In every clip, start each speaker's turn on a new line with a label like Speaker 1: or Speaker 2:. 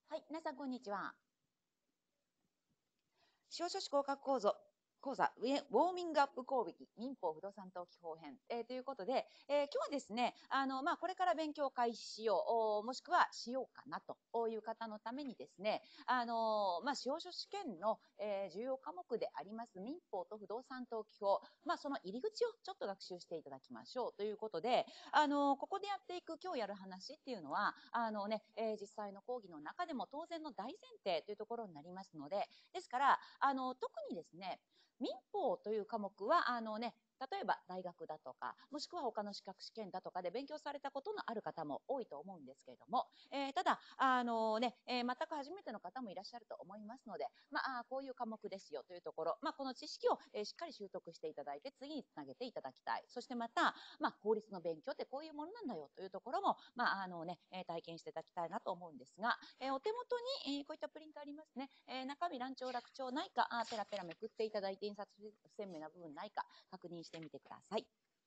Speaker 1: はい、皆さんこんにちは。司法書士合格講座ウォーミングアップ講引民法不動産登記法編、ということで、今日はですね、これから勉強を開始しよう、もしくはしようかなという方のためにですね、司法書士試験の、重要科目であります民法と不動産登記法、その入り口をちょっと学習していただきましょうということで、ここでやっていく今日やる話っていうのは、実際の講義の中でも当然の大前提というところになりますので、ですから、特にですね、民法という科目は例えば大学だとか、もしくは他の資格試験だとかで勉強されたことのある方も多いと思うんですけれども、ただ全く初めての方もいらっしゃると思いますので、こういう科目ですよというところ、この知識を、しっかり習得していただいて次につなげていただきたい。そしてまた、法律の勉強ってこういうものなんだよというところも、体験していただきたいなと思うんですが、お手元に、こういったプリントありますね。中身乱調落調ないかペラペラめくっていただいて、印刷不鮮明な部分ないか確認してみてください。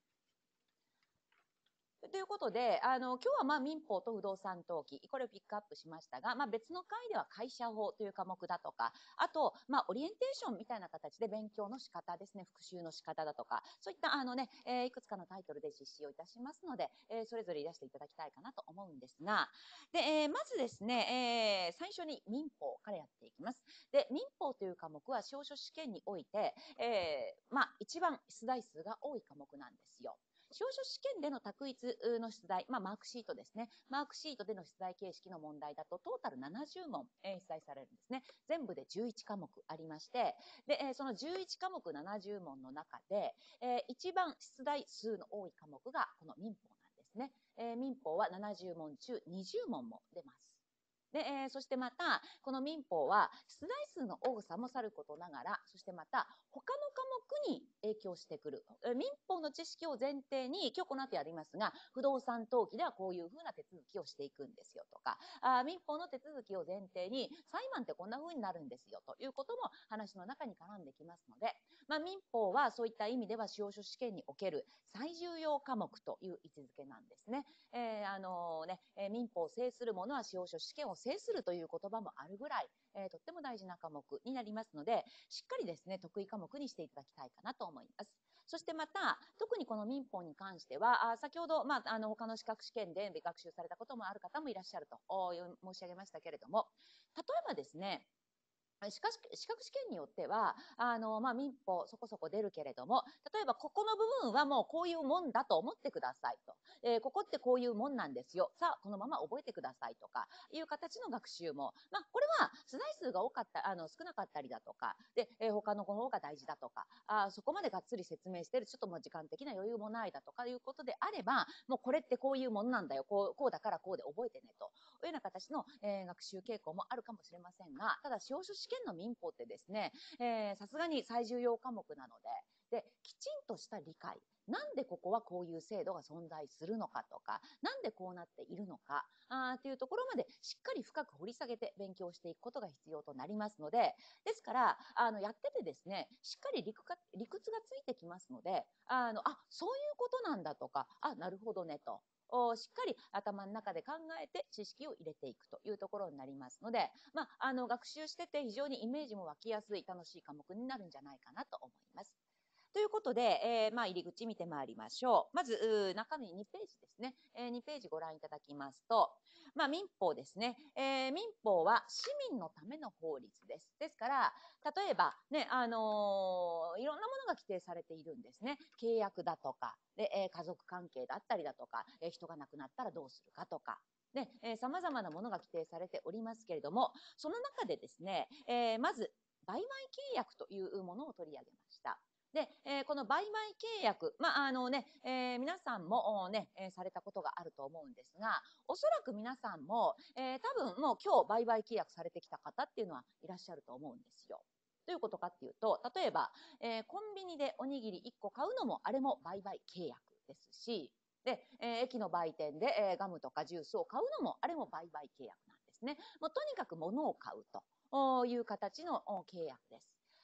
Speaker 1: ということで、今日は民法と不動産登記、これをピックアップしましたが、別の回では会社法という科目だとか、あと、オリエンテーションみたいな形で勉強の仕方ですね、復習の仕方だとか、そういったいくつかのタイトルで実施をいたしますので、それぞれいらしていただきたいかなと思うんですが、で、まずですね、最初に民法からやっていきます。で、民法という科目は司法書士試験において、一番出題数が多い科目なんですよ。司法書士試験での択一の出題、マークシートですね。マークシートでの出題形式の問題だとトータル70問、出題されるんですね。全部で11科目ありまして、で、その11科目70問の中で、一番出題数の多い科目がこの民法なんですね。民法は70問中20問も出ます。で、そしてまた、この民法は出題数の多さもさることながら、そしてまた、他の科目に影響してくる。民法の知識を前提に、今日この後やりますが、不動産登記ではこういうふうな手続きをしていくんですよとか、民法の手続きを前提に、裁判ってこんな風になるんですよということも話の中に絡んできますので、民法はそういった意味では司法書士試験における最重要科目という位置づけなんですね。民法を制する者は司法書士試験を制するという言葉もあるぐらい、とっても大事な科目になりますので、しっかりですね、得意科目にしていただきたいかなと思います。そしてまた、特にこの民法に関しては、先ほど、他の資格試験で学習されたこともある方もいらっしゃると申し上げましたけれども、例えばですね、資格試験によっては民法そこそこ出るけれども、例えばここの部分はもうこういうもんだと思ってくださいと、ここってこういうもんなんですよ、さあこのまま覚えてくださいとかいう形の学習も、これは出題数が多かった少なかったりだとかで、他の方が大事だとか、そこまでがっつり説明してる、ちょっともう時間的な余裕もないだとかいうことであれば、もうこれってこういうものなんだよ、こうだからこうで覚えてねというような形の、学習傾向もあるかもしれませんが、ただ司法書士試験の民法ってですね、さすがに最重要科目なので、きちんとした理解、なんでここはこういう制度が存在するのかとか、なんでこうなっているのかっていうところまでしっかり深く掘り下げて勉強していくことが必要となりますので、ですからやっててですね、しっかり理屈がついてきますので、そういうことなんだとか、なるほどねと。しっかり頭の中で考えて知識を入れていくというところになりますので、学習してて非常にイメージも湧きやすい楽しい科目になるんじゃないかなと思います。ということで、入り口見てまいりましょう。まず、中身2ページですね。2ページご覧いただきますと、民法ですね。民法は市民のための法律です。ですから、例えば、ね、いろんなものが規定されているんですね。契約だとか、で、家族関係だったりだとか、人が亡くなったらどうするかとか、ね、様々なものが規定されておりますけれども、その中でですね、まず、売買契約というものを取り上げました。で、この売買契約、皆さんもね、されたことがあると思うんですが、おそらく皆さんも、多分もう今日売買契約されてきた方っていうのはいらっしゃると思うんですよ。どういうことかっていうと、例えば、コンビニでおにぎり1個買うのもあれも売買契約ですし、で、駅の売店で、ガムとかジュースを買うのもあれも売買契約なんですね。もうとにかく物を買うという形の契約です。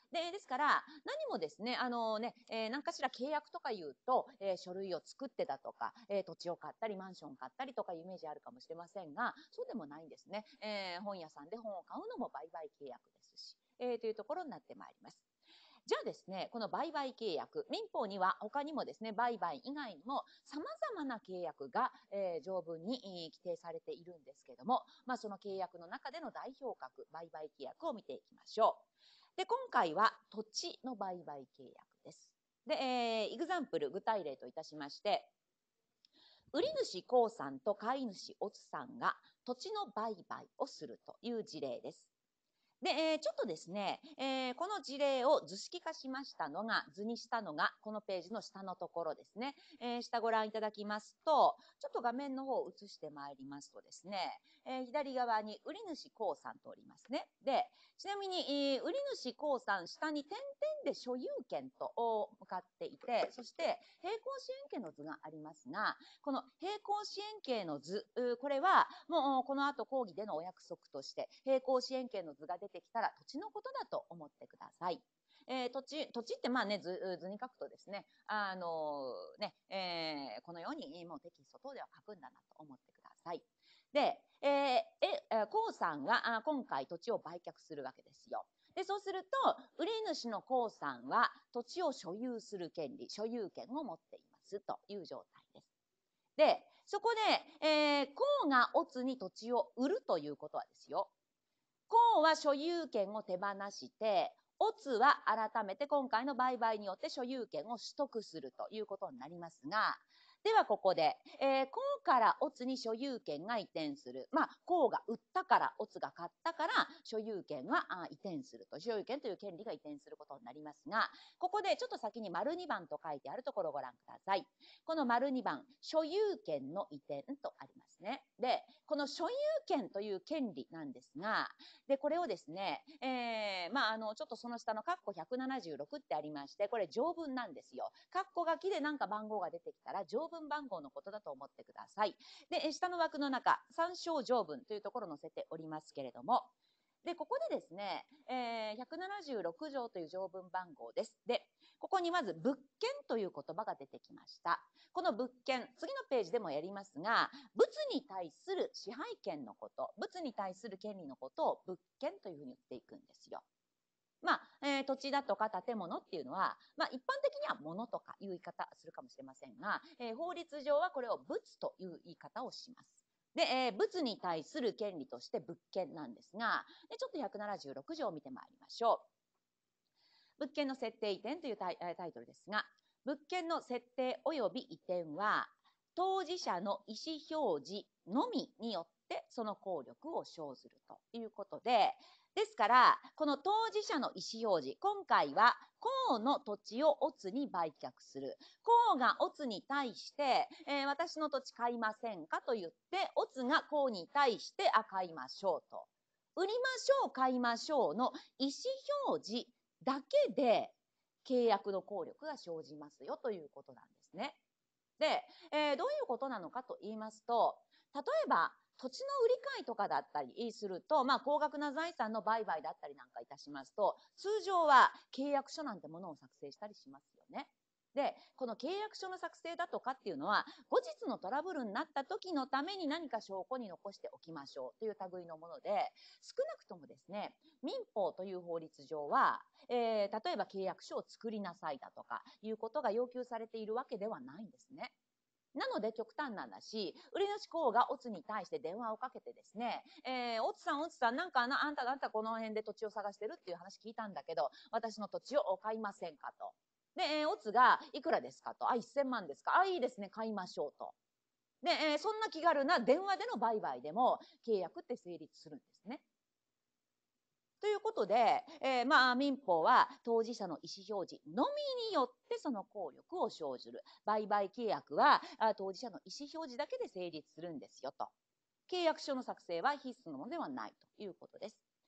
Speaker 1: ですから、何もですね、何かしら契約とか言うと、書類を作ってだとか、土地を買ったり、マンションを買ったりとかいうイメージあるかもしれませんが、そうでもないんですね。本屋さんで本を買うのも売買契約ですし、というところになってまいります。じゃあですね、この売買契約、民法には他にもですね、売買以外にも様々な契約が、条文に規定されているんですけども、その契約の中での代表格、売買契約を見ていきましょう。で、今回は土地の売買契約です。で、エグザンプル、具体例といたしまして、売主公さんと買い主オツさんが土地の売買をするという事例です。で、ちょっとですね、この事例を図式化しましたのが、図にしたのが、このページの下のところですね。下ご覧いただきますと、ちょっと画面の方を映してまいりますとですね、左側に売主公さんとおりますね。で、ちなみに、売主公さん、下に点々で所有権と向かっていて、そして並行支援権の図がありますが、この並行支援権の図、これはもうこの後講義でのお約束として、並行支援権の図が出てきたら土地のことだと思ってください。土地って図に書くとですね、このようにもうテキスト等では書くんだなと思ってください。で、コウさんが今回土地を売却するわけですよ。で、そうすると、売り主のコウさんは土地を所有する権利、所有権を持っていますという状態です。で、そこで、コウがオツに土地を売るということはですよ。コウは所有権を手放して、オツは改めて今回の売買によって所有権を取得するということになりますが、ではここで、コウからオツに所有権が移転する。コウが売ったから、オツが買ったから、所有権は移転すると。所有権という権利が移転することになりますが、ここでちょっと先に丸2番と書いてあるところをご覧ください。この丸2番、所有権の移転とありますね。で、この所有権という権利なんですが、で、これをですね、ちょっとその下の括弧176ってありまして、これ条文なんですよ。括弧書きでなんか番号が出てきたら条文番号のことだと思ってください。で、下の枠の中、参照条文というところを載せておりますけれども、で、ここでですね、176条という条文番号です。で、ここにまず物件という言葉が出てきました。この物件、次のページでもやりますが、物に対する支配権のこと、物に対する権利のことを物件というふうに言っていくんですよ。土地だとか建物っていうのは、一般的には物とかいう言い方するかもしれませんが、法律上はこれを物という言い方をします。で、物に対する権利として物件なんですが、ちょっと176条を見てまいりましょう。物件の設定移転というタイトルですが、物件の設定及び移転は、当事者の意思表示のみによってその効力を生ずるということで、ですから、この当事者の意思表示、今回は、コウの土地をオツに売却する。コウがオツに対して、私の土地買いませんかと言って、オツがコウに対して、買いましょうと。売りましょう、買いましょうの意思表示だけで、契約の効力が生じますよということなんですね。で、どういうことなのかと言いますと、例えば土地の売り買いとかだったりすると、高額な財産の売買だったりなんかいたしますと、通常は契約書なんてものを作成したりしますよね。で、この契約書の作成だとかっていうのは、後日のトラブルになった時のために何か証拠に残しておきましょうという類のもので、少なくともですね、民法という法律上は、例えば契約書を作りなさいだとかいうことが要求されているわけではないんですね。なので極端な話、売り主公がオツに対して電話をかけてですね、オツさん、なんかあんたこの辺で土地を探してるっていう話聞いたんだけど、私の土地を買いませんかと。で、オツがいくらですかと。1000万ですか。いいですね、買いましょうと。で、そんな気軽な電話での売買でも契約って成立するんですね。ということで、民法は当事者の意思表示のみによってその効力を生ずる。売買契約は当事者の意思表示だけで成立するんですよと。契約書の作成は必須のものではないということです。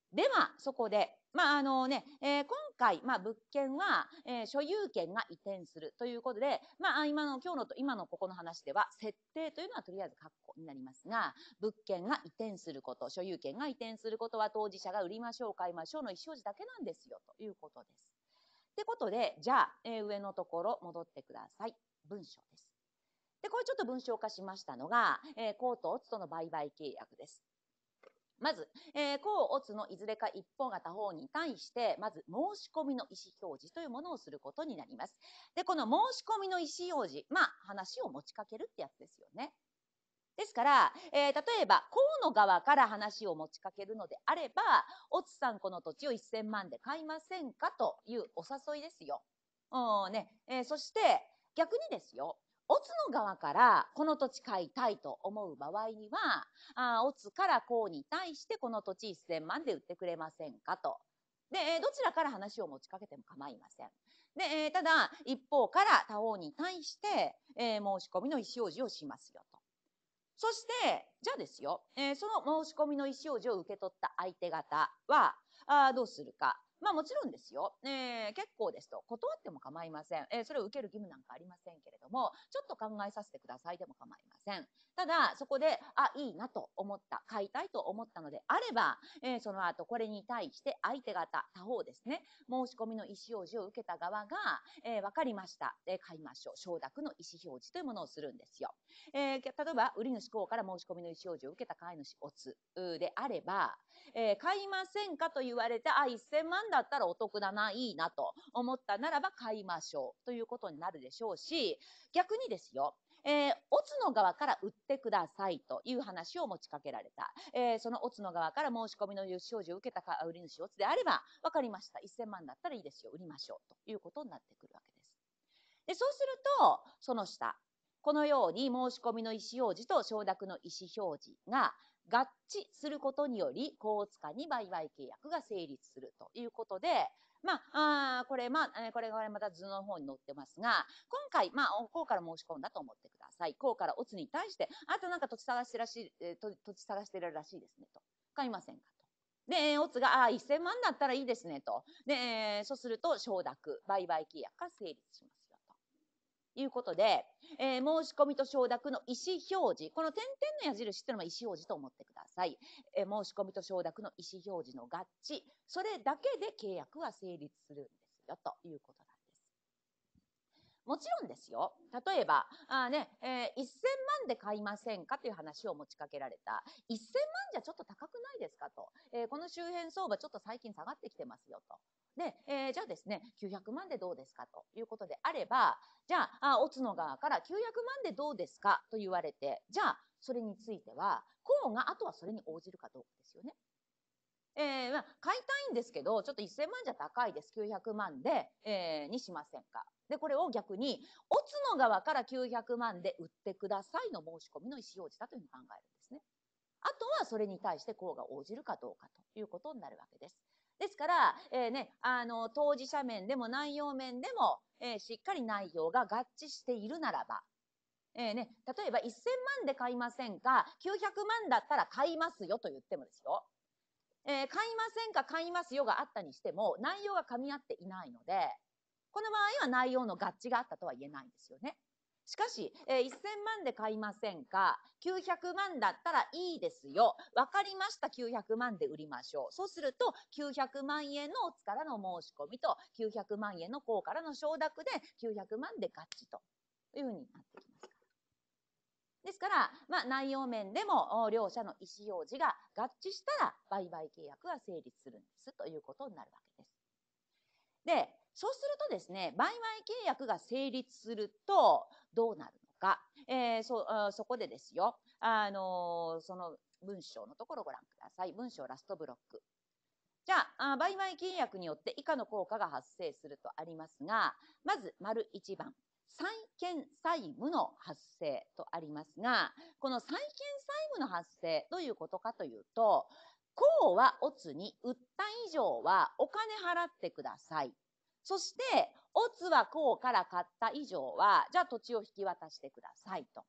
Speaker 1: では、そこで、今回、物件は、所有権が移転するということで、今のここの話では、設定というのはとりあえず括弧になりますが、物件が移転すること、所有権が移転することは当事者が売りましょう、買いましょうの意思表示だけなんですよ、ということです。ってことで、じゃあ、上のところ戻ってください。文章です。で、これちょっと文章化しましたのが、公とオツとの売買契約です。まず、公オツのいずれか一方が他方に対して、まず申し込みの意思表示というものをすることになります。で、この申し込みの意思表示、話を持ちかけるってやつですよね。ですから、例えば、公の側から話を持ちかけるのであれば、オツさんこの土地を1000万で買いませんかというお誘いですよ。そして、逆にですよ、オツの側からこの土地買いたいと思う場合には、オツから公に対してこの土地1000万で売ってくれませんかと。で、どちらから話を持ちかけても構いません。で、ただ、一方から他方に対して、申し込みの意思表示をしますよと。そして、じゃあですよ、その申し込みの意思表示を受け取った相手方は、どうするか。もちろんですよ、結構ですと断っても構いません、それを受ける義務なんかありませんけれども、ちょっと考えさせてくださいでも構いません。ただ、そこで、いいなと思った、買いたいと思ったのであれば、その後これに対して相手方、他方ですね、申し込みの意思表示を受けた側が、分かりました、買いましょう、承諾の意思表示というものをするんですよ。例えば、売り主公から申し込みの意思表示を受けた買い主オツであれば、買いませんかと言われて、1000万だったらお得だな、いいなと思ったならば買いましょうということになるでしょうし、逆にですよ、オツの側から売ってくださいという話を持ちかけられた。そのオツの側から申し込みの意思表示を受けた売り主オツであれば、分かりました。1000万だったらいいですよ。売りましょうということになってくるわけです。で、そうすると、その下、このように申し込みの意思表示と承諾の意思表示が合致することにより、公オツ間に売買契約が成立するということで、これがまた図の方に載ってますが、今回、公から申し込んだと思ってください。公からオツに対して、あとなんか土地探してるらしいですねと。買いませんかと。で、オツが、1000万だったらいいですねと。で、そうすると承諾、売買契約が成立します。いうことで、申し込みと承諾の意思表示、この点々の矢印っていうのは意思表示と思ってください。申し込みと承諾の意思表示の合致、それだけで契約は成立するんですよということなんです。もちろんですよ。例えば、1000万で買いませんかという話を持ちかけられた。1000万じゃちょっと高くないですかと。この周辺相場ちょっと最近下がってきてますよと。で、じゃあですね、900万でどうですかということであれば、じゃあ、オツの側から900万でどうですかと言われて、じゃあ、それについては、公があとはそれに応じるかどうかですよね。買いたいんですけど、ちょっと1000万じゃ高いです。900万で、にしませんか。で、これを逆に、オツの側から900万で売ってくださいの申し込みの意思表示だというふうに考えるんですね。あとはそれに対して公が応じるかどうかということになるわけです。ですから、当事者面でも内容面でも、しっかり内容が合致しているならば、例えば1000万で買いませんか、900万だったら買いますよと言ってもですよ。買いませんか買いますよがあったにしても、内容が噛み合っていないので、この場合は内容の合致があったとは言えないんですよね。しかし、1000万で買いませんか ?900 万だったらいいですよ。わかりました。900万で売りましょう。そうすると、900万円のオツからの申し込みと、900万円の公からの承諾で、900万で合致というふうになってきます。ですから、内容面でも両者の意思表示が合致したら売買契約が成立するんですということになるわけです。で、そうするとですね、売買契約が成立するとどうなるのか、そこでですよ、その文章のところをご覧ください。文章ラストブロック。じゃあ、売買契約によって以下の効果が発生するとありますが、まず、丸1番。債権債務の発生とありますが、この債権債務の発生どういうことかというと、公はオツに売った以上はお金払ってください。そして、オツは公から買った以上は、じゃあ土地を引き渡してくださいと。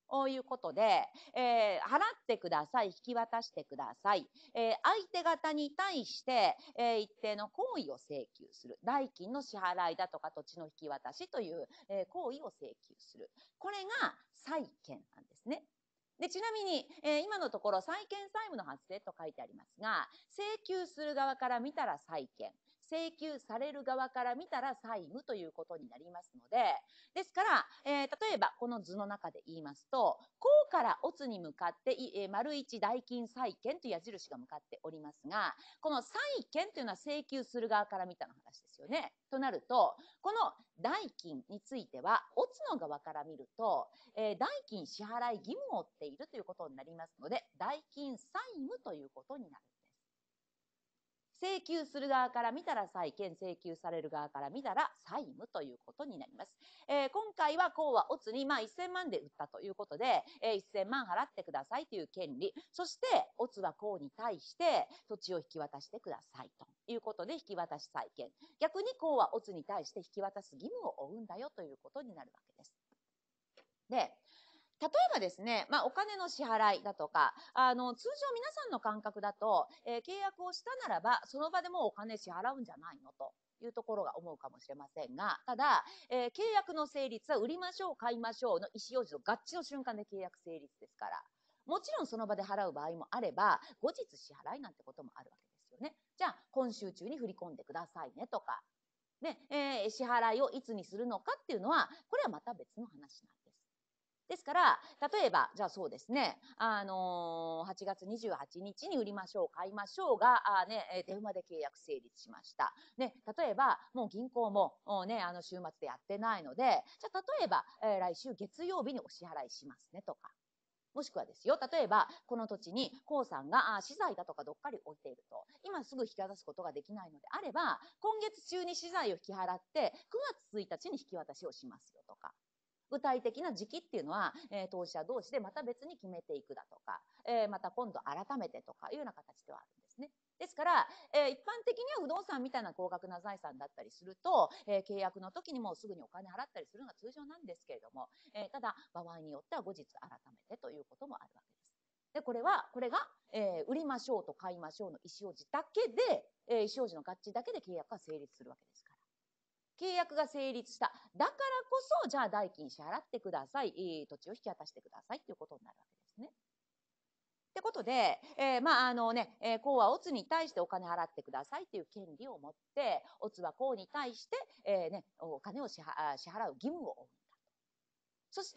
Speaker 1: ということで、払ってください、引き渡してください。相手方に対して、一定の行為を請求する。代金の支払いだとか土地の引き渡しという、行為を請求する。これが債権なんですね。でちなみに、今のところ債権債務の発生と書いてありますが、請求する側から見たら債権、請求される側から見たら債務ということになりますので、ですから、例えばこの図の中で言いますと、こうから乙に向かって、丸一代金債権という矢印が向かっておりますが、この債権というのは請求する側から見たの話ですよね。となると、この代金については乙の側から見ると、代金支払い義務を負っているということになりますので、代金債務ということになるんです。請求する側から見たら債権、請求される側から見たら債務ということになります。今回はこうはオツに1000万で売ったということで、1000万払ってくださいという権利、そしてオツはこうに対して土地を引き渡してくださいということで引き渡し債権、逆にこうはオツに対して引き渡す義務を負うんだよということになるわけです。で、例えばですね、お金の支払いだとか、通常皆さんの感覚だと、契約をしたならば、その場でもうお金支払うんじゃないのというところが思うかもしれませんが、ただ、契約の成立は売りましょう、買いましょうの意思表示の合致の瞬間で契約成立ですから、もちろんその場で払う場合もあれば、後日支払いなんてこともあるわけですよね。じゃあ、今週中に振り込んでくださいねとか、ね、支払いをいつにするのかっていうのは、これはまた別の話なんです。ですから、例えば、じゃあそうですね、8月28日に売りましょう、買いましょうが、電話で契約成立しました。ね、例えば、もう銀行も、週末でやってないので、じゃあ例えば、来週月曜日にお支払いしますねとか。もしくはですよ、例えば、この土地に、黄さんが資材だとかどっかり置いていると、今すぐ引き渡すことができないのであれば、今月中に資材を引き払って、9月1日に引き渡しをしますよとか。具体的な時期っていうのは、当事者同士でまた別に決めていくだとか、また今度改めてとかいうような形ではあるんですね。ですから、一般的には不動産みたいな高額な財産だったりすると、契約の時にもうすぐにお金払ったりするのが通常なんですけれども、ただ場合によっては後日改めてということもあるわけです。で、これが、売りましょうと買いましょうの意思表示だけで、意思表示の合致だけで契約が成立するわけですから。契約が成立した。だからこそ、じゃあ代金支払ってください。土地を引き渡してくださいということになるわけですね。ってことで、こうはオツに対してお金払ってくださいという権利を持って、オツはこうに対して、お金を支払う義務を負うんだ。そして、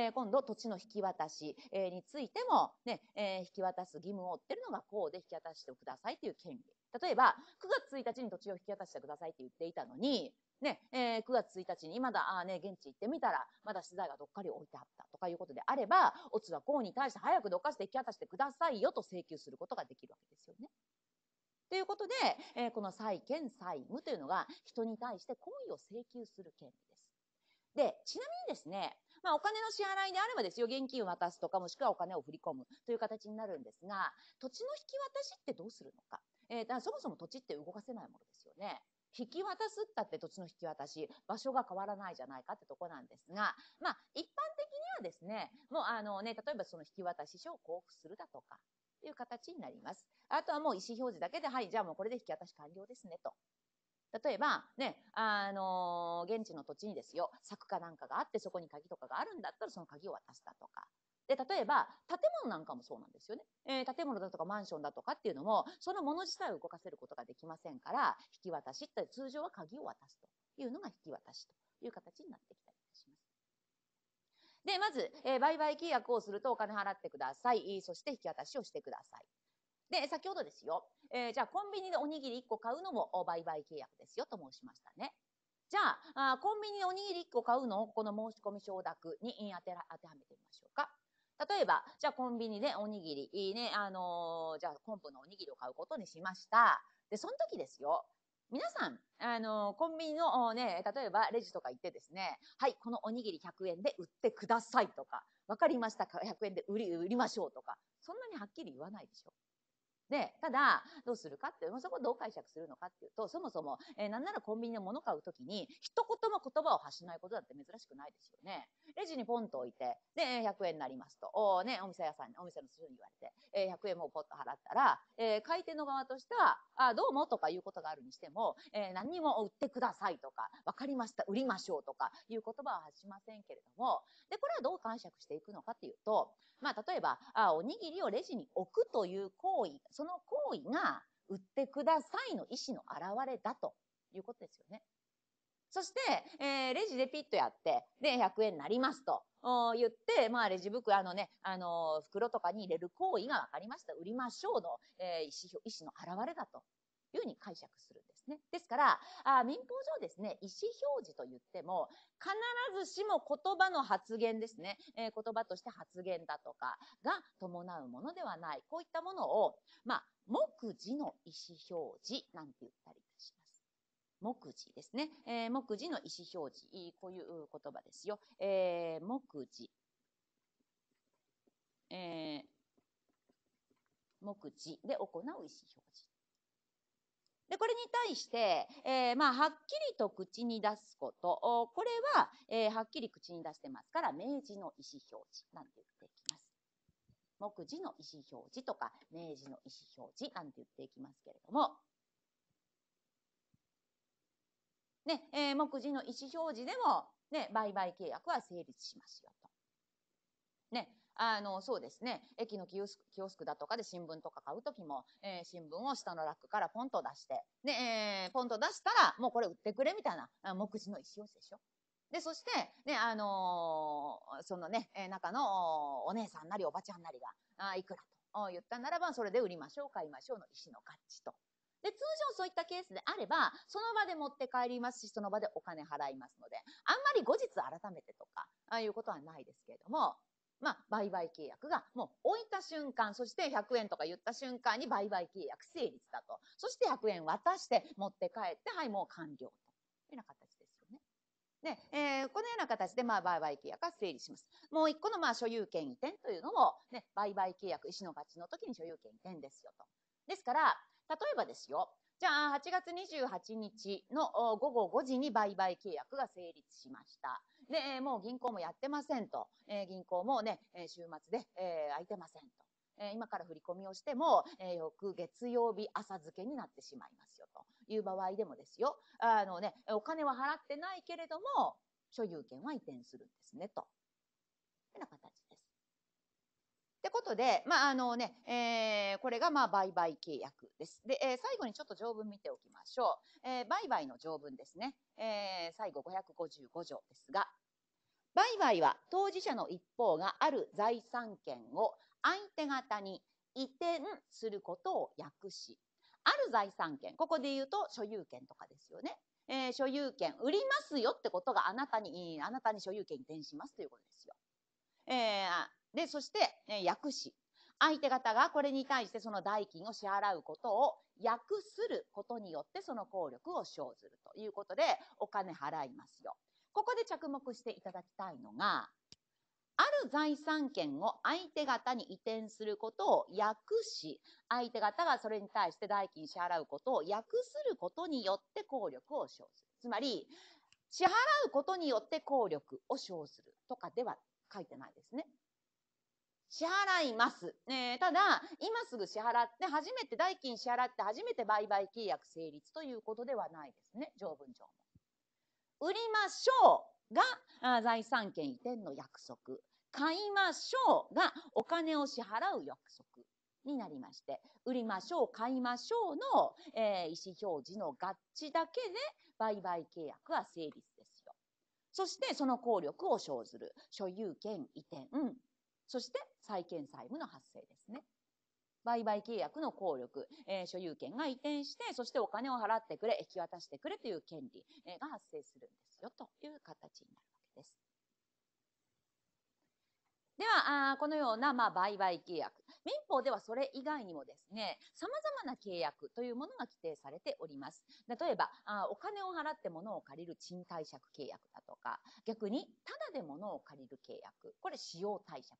Speaker 1: 今度土地の引き渡し、についても、ね引き渡す義務を負ってるのがこうで引き渡してくださいという権利。例えば9月1日に土地を引き渡してくださいって言っていたのに、9月1日にまだ現地行ってみたらまだ資材がどっかり置いてあったとかいうことであれば、オツはこうに対して早くどっかして引き渡してくださいよと請求することができるわけですよね。ということで、この債権債務というのが人に対して行為を請求する権利です。で、ちなみにですね、お金の支払いであればですよ、現金を渡すとか、もしくはお金を振り込むという形になるんですが、土地の引き渡しってどうするのか。だからそもそも土地って動かせないものですよね。引き渡すったって土地の引き渡し、場所が変わらないじゃないかってとこなんですが、一般的にはですね、もう例えばその引き渡し書を交付するだとか、いう形になります。あとはもう意思表示だけで、はい、じゃあもうこれで引き渡し完了ですねと。例えばね、現地の土地にですよ、柵かなんかがあって、そこに鍵とかがあるんだったら、その鍵を渡すだとか。で、例えば、建物なんかもそうなんですよね。建物だとかマンションだとかっていうのも、そのもの自体を動かせることができませんから、引き渡しって通常は鍵を渡すというのが引き渡しという形になってきたりします。で、まず、売買契約をするとお金払ってください。そして引き渡しをしてください。で、先ほどですよ。じゃあコンビニでおにぎり1個買うのも売買契約ですよと申しましたね。じゃあ、コンビニでおにぎり1個買うのをこの申込承諾に当てはめてみましょうか。例えば、じゃあコンビニでおにぎり、じゃあ昆布のおにぎりを買うことにしました。で、その時ですよ。皆さん、コンビニの例えばレジとか行ってですね、はい、このおにぎり100円で売ってくださいとか、わかりましたか、100円で売りましょうとか、そんなにはっきり言わないでしょ。 で、ただ、どうするかっていう、そこをどう解釈するのかっていうと、そもそも、なんならコンビニで物買うときに、一言も言葉を発しないことだって珍しくないですよね。レジにポンと置いて、で、100円になりますと。お店屋さんに、お店の人に言われて、100円もポッと払ったら、買い手の側としては、どうもとかいうことがあるにしても、何にも売ってくださいとか、わかりました、売りましょうとかいう言葉は発しませんけれども、で、これはどう解釈していくのかっていうと、例えば、おにぎりをレジに置くという行為、その行為が売ってくださいの意思の表れだということですよね。そして、レジでピッとやって、で、100円になりますと言って、レジ袋、袋とかに入れる行為が分かりました。売りましょうの、意思の表れだというふうに解釈するんですね。ですから、民法上ですね、意思表示と言っても、必ずしも言葉の発言ですね、言葉として発言だとかが伴うものではない。こういったものを、目次の意思表示なんて言ったりします。目次ですね。目次の意思表示。こういう言葉ですよ。目次。目次で行う意思表示。で、これに対して、はっきりと口に出すこと。これは、はっきり口に出してますから、明示の意思表示なんて言っていきます。目次の意思表示とか、明示の意思表示なんて言っていきますけれども、ね、目次の意思表示でも、ね、売買契約は成立しますよと。ね、そうですね。駅のキオスクだとかで新聞とか買うときも、新聞を下のラックからポンと出して、で、ポンと出したら、もうこれ売ってくれみたいな、目次の意思表示でしょ。で、そして、ね、そのね、中のお姉さんなりおばちゃんなりが、いくらと言ったならば、それで売りましょう、買いましょうの意思の合致と。で、通常そういったケースであれば、その場で持って帰りますし、その場でお金払いますので、あんまり後日改めてとか、いうことはないですけれども、売買契約がもう置いた瞬間、そして100円とか言った瞬間に売買契約成立だと。そして100円渡して持って帰って、はい、もう完了というような形ですよね。で、このような形で売買契約が成立します。もう一個の所有権移転というのも、ね、売買契約、意思の合致の時に所有権移転ですよと。ですから、例えばですよ、じゃあ8月28日の午後5時に売買契約が成立しました。で、もう銀行もやってませんと。銀行もね、週末で、空いてませんと。今から振り込みをしても、翌月曜日朝付けになってしまいますよという場合でもですよ。お金は払ってないけれども、所有権は移転するんですねと。というような形です。ってことで、これが売買契約です。で、最後にちょっと条文見ておきましょう。売買の条文ですね。最後555条ですが、売買は当事者の一方がある財産権を相手方に移転することを訳し、ある財産権、ここで言うと所有権とかですよね。所有権、売りますよってことがあなたに所有権移転しますということですよ。で、そして、訳し、相手方がこれに対してその代金を支払うことを訳することによってその効力を生ずるということでお金払いますよ。ここで着目していただきたいのが、ある財産権を相手方に移転することを訳し、相手方がそれに対して代金支払うことを訳することによって効力を生ずる。つまり、支払うことによって効力を生ずるとかでは書いてないですね。支払います。ただ、今すぐ支払って、初めて代金支払って、初めて売買契約成立ということではないですね、条文上も。売りましょうが財産権移転の約束。買いましょうがお金を支払う約束になりまして、売りましょう、買いましょうの、意思表示の合致だけで売買契約は成立ですよ。そしてその効力を生ずる所有権移転、そして債権債務の発生ですね。売買契約の効力、所有権が移転して、そしてお金を払ってくれ、引き渡してくれという権利、が発生するんですよという形になるわけです。では、このような、売買契約。民法ではそれ以外にもですね、様々な契約というものが規定されております。例えば、お金を払って物を借りる賃貸借契約だとか、逆に、ただで物を借りる契約。これ、使用貸借なんて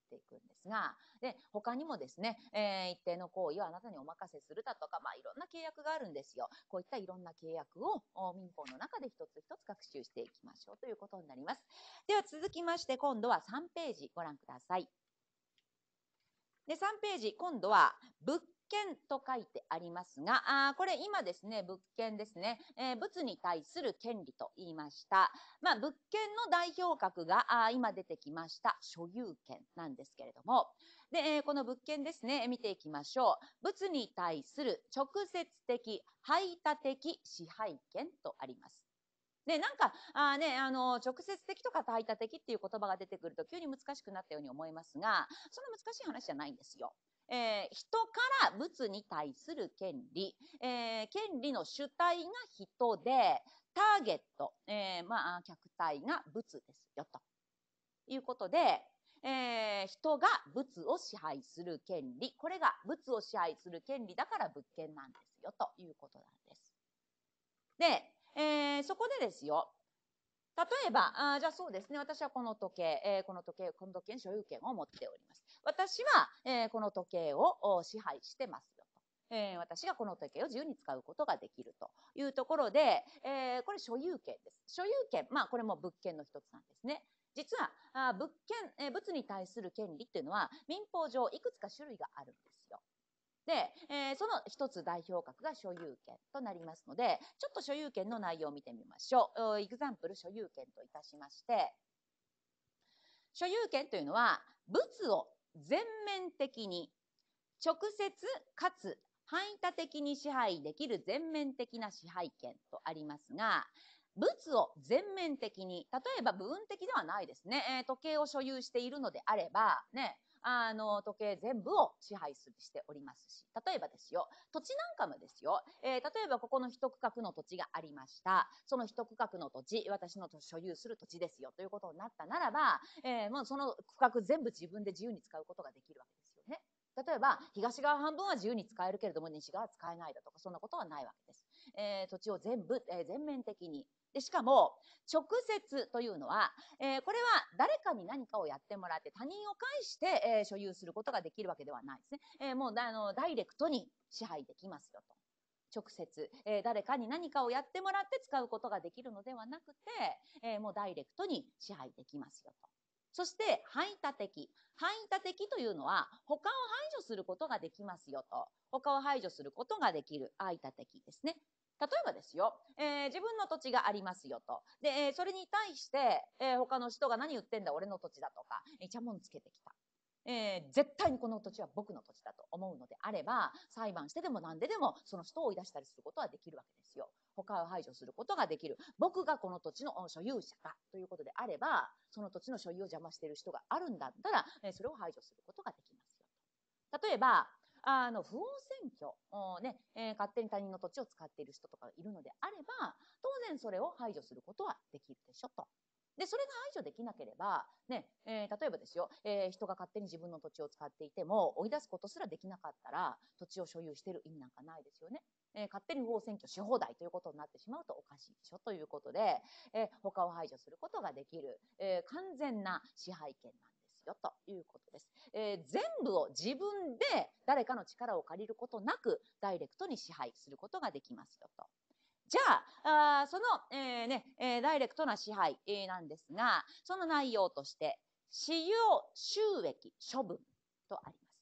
Speaker 1: っていくんですが、で、他にもですね、一定の行為をあなたにお任せするだとか、いろんな契約があるんですよ。こういったいろんな契約を民法の中で一つ一つ学習していきましょうということになります。では続きまして、今度は3ページご覧ください。で、3ページ、今度は物件と書いてありますが、これ今ですね、物件ですね、物に対する権利と言いました。物件の代表格が今出てきました所有権なんですけれども、で、この物件ですね、見ていきましょう。物に対する直接的排他的支配権とあります。で、なんか、直接的とか排他的っていう言葉が出てくると急に難しくなったように思いますが、そんな難しい話じゃないんですよ。人から物に対する権利、権利の主体が人で、ターゲット、客体が物ですよ、ということで、人が物を支配する権利、これが物を支配する権利だから物件なんですよ、ということなんです。で、そこでですよ、例えば、じゃあそうですね、私はこの時計、この時計の所有権を持っております。私は、この時計を支配してますよと。私がこの時計を自由に使うことができるというところで、これ所有権です。所有権、これも物件の一つなんですね。実は、物件、物に対する権利っていうのは民法上いくつか種類があるんですよ。で、その一つ代表格が所有権となりますので、ちょっと所有権の内容を見てみましょう。エグザンプル所有権といたしまして、所有権というのは物を全面的に直接かつ排他的に支配できる全面的な支配権とありますが、物を全面的に、例えば部分的ではないですね、時計を所有しているのであればね、時計全部を支配しておりますし、例えばですよ、土地なんかもですよ、例えばここの一区画の土地がありました。その一区画の土地、私の所有する土地ですよということになったならば、もうその区画全部自分で自由に使うことができるわけですよね。例えば東側半分は自由に使えるけれども西側は使えないだとか、そんなことはないわけです。土地を全部、全面的にで、しかも直接というのは、これは誰かに何かをやってもらって他人を介して、所有することができるわけではないですね。もうダイレクトに支配できますよと。直接、誰かに何かをやってもらって使うことができるのではなくて、もうダイレクトに支配できますよと。そして排他的。排他的というのは他を排除することができますよと。他を排除することができる排他的ですね。例えばですよ、自分の土地がありますよと。で、それに対して、他の人が何言ってんだ俺の土地だとか、イチャモンつけてきた。絶対にこの土地は僕の土地だと思うのであれば、裁判してでも何ででもその人を追い出したりすることはできるわけですよ。他を排除することができる。僕がこの土地の所有者かということであれば、その土地の所有を邪魔している人があるんだったら、それを排除することができますよ。例えば、不法占拠をね、勝手に他人の土地を使っている人とかいるのであれば、当然それを排除することはできるでしょと。で、それが排除できなければ、ね、例えばですよ、人が勝手に自分の土地を使っていても、追い出すことすらできなかったら、土地を所有している意味なんかないですよね。勝手に不法占拠し放題ということになってしまうとおかしいでしょということで、他を排除することができる、完全な支配権なんですよということです。全部を自分で誰かの力を借りることなく、ダイレクトに支配することができますよと。じゃあ、その、ダイレクトな支配、なんですが、その内容として、使用、収益、処分とあります。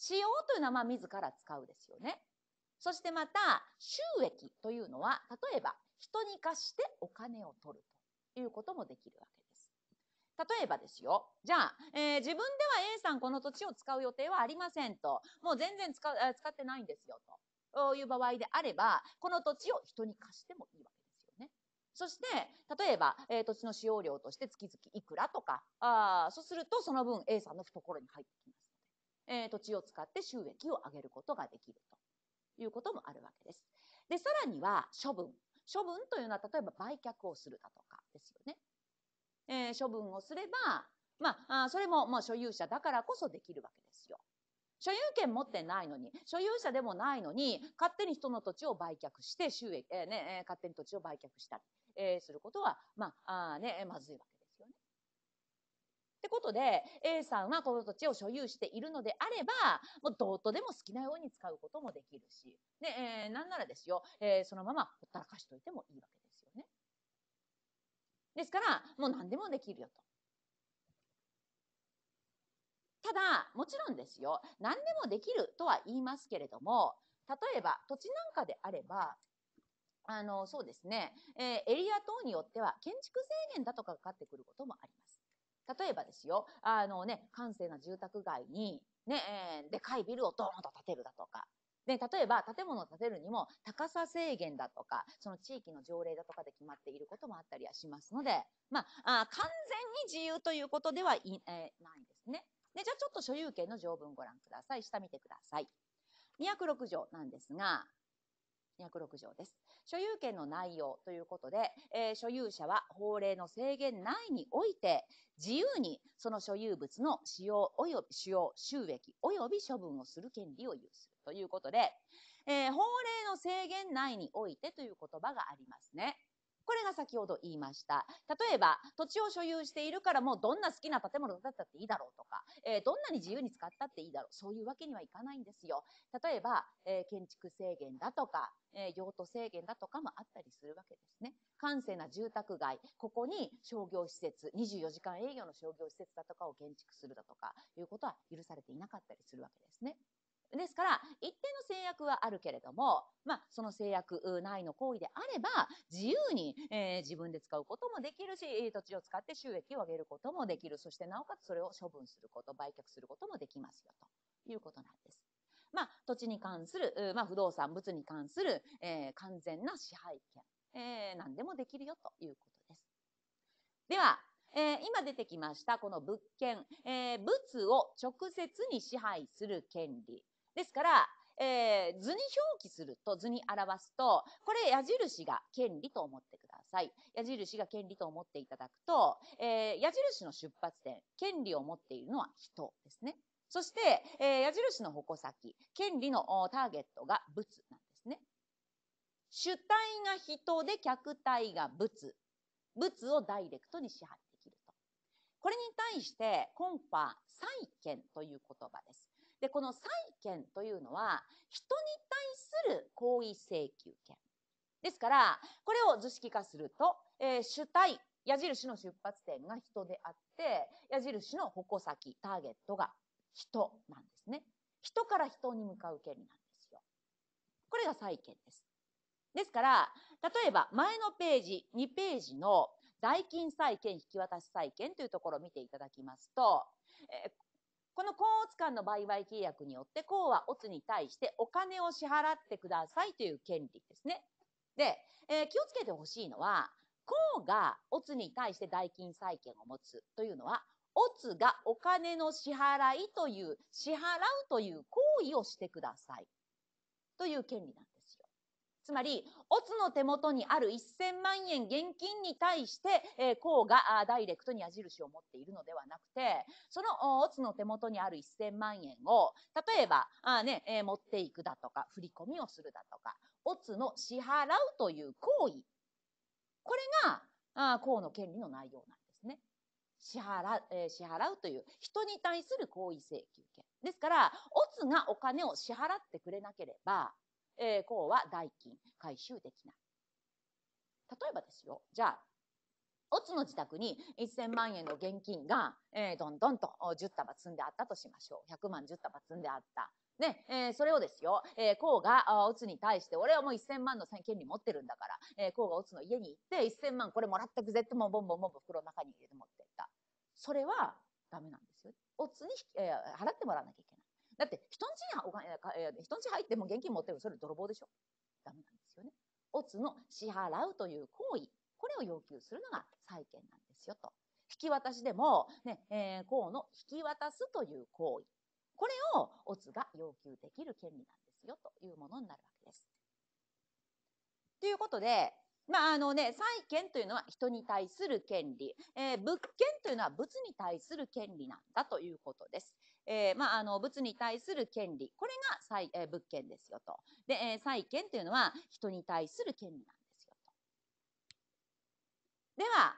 Speaker 1: 使用というのは自ら使うですよね。そしてまた、収益というのは、例えば、人に貸してお金を取るということもできるわけです。例えばですよ。じゃあ、自分では A さんこの土地を使う予定はありませんと。もう全然使ってないんですよと。いう場合であれば、この土地を人に貸してもいいわけですよね。そして、例えば、土地の使用料として月々いくらとか、そうするとその分 A さんの懐に入ってきますので、土地を使って収益を上げることができるということもあるわけです。で、さらには処分。処分というのは例えば売却をするだとかですよね。処分をすれば、それも所有者だからこそできるわけですよ。所有権持ってないのに、所有者でもないのに、勝手に人の土地を売却して収益、勝手に土地を売却したり、することは、まずいわけですよね。で、 ってことで A さんはこの土地を所有しているのであれば、もうどうとでも好きなように使うこともできるし、で、なんならですよ、そのままほったらかしといてもいいわけですよね。ですからもう何でもできるよと。ただもちろんですよ、何でもできるとは言いますけれども、例えば土地なんかであればそうですね、エリア等によっては建築制限だとかがかかってくることもあります。例えばですよ、閑静な住宅街に、ね、でかいビルをドーンと建てるだとか。で、例えば建物を建てるにも高さ制限だとか、その地域の条例だとかで決まっていることもあったりはしますので、完全に自由ということではないんですね。で、じゃあちょっと所有権の条文ご覧ください。下見てください。206条なんですが、206条です。所有権の内容ということで、所有者は法令の制限内において自由にその所有物の使用および使用、収益および処分をする権利を有するということで、法令の制限内においてという言葉がありますね。これが先ほど言いました。例えば土地を所有しているからもうどんな好きな建物を建てたっていいだろうとか、どんなに自由に使ったっていいだろう、そういうわけにはいかないんですよ。例えば、建築制限だとか、用途制限だとかもあったりするわけですね。閑静な住宅街、ここに商業施設、24時間営業の商業施設だとかを建築するだとかいうことは許されていなかったりするわけですね。ですから一定の制約はあるけれども、その制約内の行為であれば自由に、自分で使うこともできるし、土地を使って収益を上げることもできる。そしてなおかつそれを処分すること、売却することもできますよということなんです。土地に関する、不動産物に関する、完全な支配権、何でもできるよということです。では、今出てきましたこの物件、物を直接に支配する権利ですから、図に表記すると、図に表すと、これ矢印が権利と思ってください。矢印が権利と思っていただくと、矢印の出発点、権利を持っているのは人ですね。そして、矢印の矛先、権利のターゲットが物なんですね。主体が人で客体が物。物をダイレクトに支配できると。これに対して今般債権という言葉です。で、この債権というのは人に対する行為請求権ですから、これを図式化すると、主体、矢印の出発点が人であって、矢印の矛先、ターゲットが人なんですね。人から人に向かう権利なんですよ。これが債権です。ですから、例えば前のページ、2ページの代金債権、引き渡し債権というところを見ていただきますと、この甲乙間の売買契約によって甲は乙に対してお金を支払ってくださいという権利ですね。で、気をつけてほしいのは、甲が乙に対して代金債権を持つというのは、乙がお金の支払いという、支払うという行為をしてくださいという権利なんです。つまり、乙の手元にある1000万円現金に対して、甲がダイレクトに矢印を持っているのではなくて、その乙の手元にある1000万円を、例えば、持っていくだとか、振り込みをするだとか、乙の支払うという行為。これが、甲の権利の内容なんですね。支払うという人に対する行為請求権。ですから、乙がお金を支払ってくれなければ、甲は代金回収できない。例えばですよ、じゃあ、乙の自宅に1000万円の現金が、どんどんと10束積んであったとしましょう。100万10束積んであった。ね、それをですよ、甲が乙に対して、俺はもう1000万の権利持ってるんだから、甲が乙の家に行って、1000万これもらってくぜってもうボンボンボンボン袋の中に入れて持ってった。それはダメなんですよ。乙に、払ってもらわなきゃいけない。だって人ん家入っても現金持ってる、それ泥棒でしょ。ダメなんですよね。乙の支払うという行為、これを要求するのが債権なんですよと。引き渡しでも、甲の引き渡すという行為、これを乙が要求できる権利なんですよというものになるわけです。ということで、債権というのは人に対する権利、物件というのは物に対する権利なんだということです。物に対する権利、これが物件ですよと。で、債権というのは人に対する権利なんですよと。では、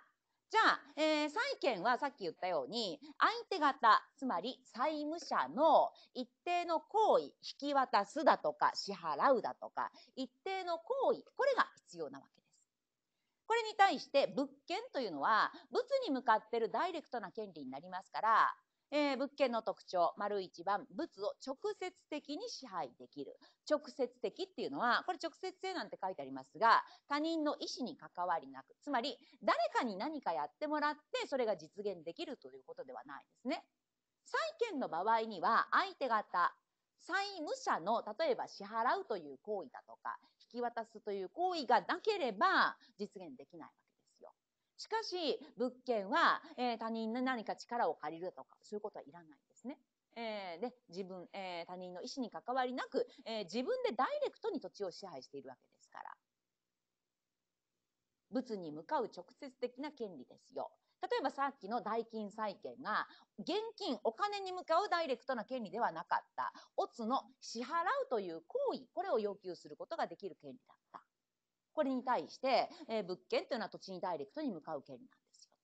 Speaker 1: じゃあ、債権はさっき言ったように、相手方、つまり債務者の一定の行為、引き渡すだとか、支払うだとか、一定の行為、これが必要なわけです。これに対して物件というのは、物に向かっているダイレクトな権利になりますから、物件の特徴、丸一番、物を直接的に支配できる。直接的っていうのは、これ直接性なんて書いてありますが、他人の意思に関わりなく、つまり誰かに何かやってもらって、それが実現できるということではないですね。債権の場合には、相手方、債務者の例えば支払うという行為だとか引き渡すという行為がなければ実現できないわけですよ。しかし物件は、他人の何か力を借りるとかそういうことはいらないんですね。で自分、他人の意思に関わりなく、自分でダイレクトに土地を支配しているわけですから、物に向かう直接的な権利ですよ。例えばさっきの代金債権が現金お金に向かうダイレクトな権利ではなかった。オツの支払うという行為、これを要求することができる権利だった。これに対して、物件というのは土地にダイレクトに向かう権利なんですよ。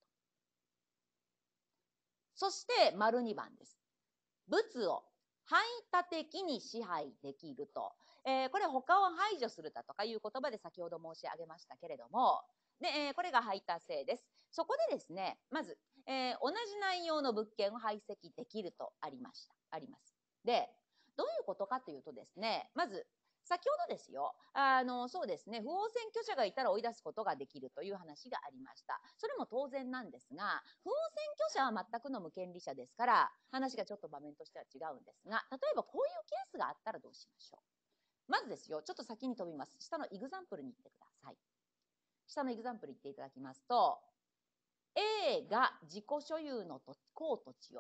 Speaker 1: そして丸2番です。物を排他的に支配できると、これ他を排除するだとかいう言葉で先ほど申し上げましたけれども、で、これが排他性です。そこでですね、まず、同じ内容の物件を排斥できるとあります。で、どういうことかというとですね、まず、先ほどですよ、そうですね、不法占拠者がいたら追い出すことができるという話がありました。それも当然なんですが、不法占拠者は全くの無権利者ですから、話がちょっと場面としては違うんですが、例えばこういうケースがあったらどうしましょう。まずですよ、ちょっと先に飛びます。下のエグザンプルに行ってください。下のエグザンプル言っていただきますと、A が自己所有の公土地を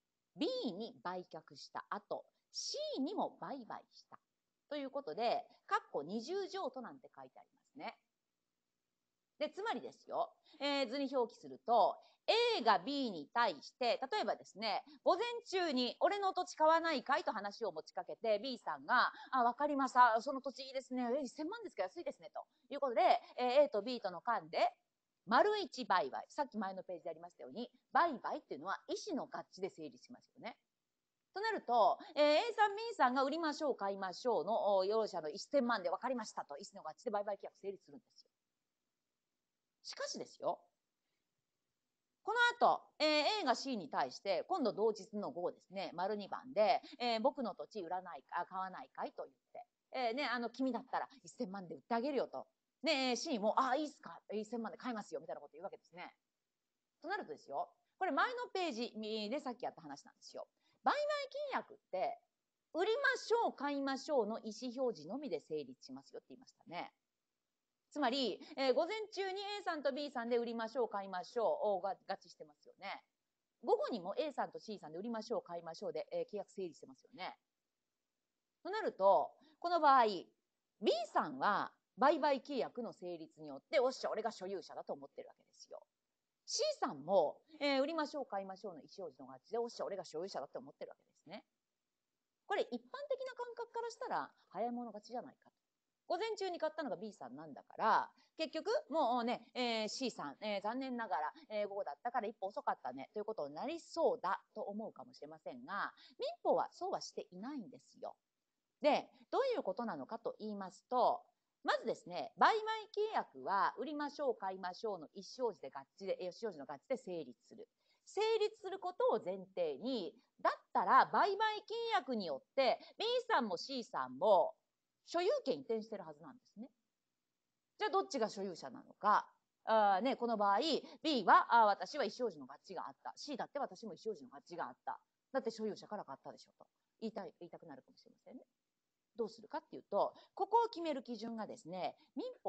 Speaker 1: B に売却した後、C にも売買した。ということで、括弧二重譲渡なんて書いてありますね。で、つまりですよ、図に表記すると、A が B に対して、例えばですね、午前中に俺の土地買わないかいと話を持ちかけて、B さんが、わかりました。その土地いいですね。1000万ですか安いですね。ということで、A と B との間で、丸一売買。さっき前のページでありましたように、売買っていうのは意思の合致で成立しますよね。となると、A さん B さんが売りましょう買いましょうの容赦の1000万で分かりましたと意思の合致で売買契約成立するんですよ。しかしですよ、この後、A が C に対して今度同日の午後ですね、丸2番で、僕の土地売らないか買わないかいと言って、君だったら1000万で売ってあげるよと。で、C も、いいっすか ?1000 万で買いますよみたいなこと言うわけですね。となるとですよ、これ前のページでさっきやった話なんですよ。売買契約って、売りましょう買いましょうの意思表示のみで成立しますよって言いましたね。つまり、午前中に A さんと B さんで売りましょう買いましょうが合致してますよね。午後にも A さんと C さんで売りましょう買いましょうで、契約成立してますよね。となるとこの場合 B さんは売買契約の成立によっておっしゃ俺が所有者だと思ってるわけですよ。C さんも、売りましょう買いましょうの意思表示の合致でおっしゃ俺が所有者だって思ってるわけですね。これ一般的な感覚からしたら早い者勝ちじゃないかと。午前中に買ったのが B さんなんだから結局もうね、C さん、残念ながら、午後だったから一歩遅かったねということになりそうだと思うかもしれませんが、民法はそうはしていないんですよ。で、どういうことなのかと言いますと、まずですね、売買契約は売りましょう買いましょうの意思表示で合致で、意思表示の合致で成立する。成立することを前提に、だったら売買契約によって B さんも C さんも所有権移転してるはずなんですね。じゃあどっちが所有者なのか。この場合 B は私は意思表示の合致があった。C だって私も意思表示の合致があった。だって所有者から買ったでしょと言いたくなるかもしれませんね。どうするかっていうと、ここを決める基準がですね、民法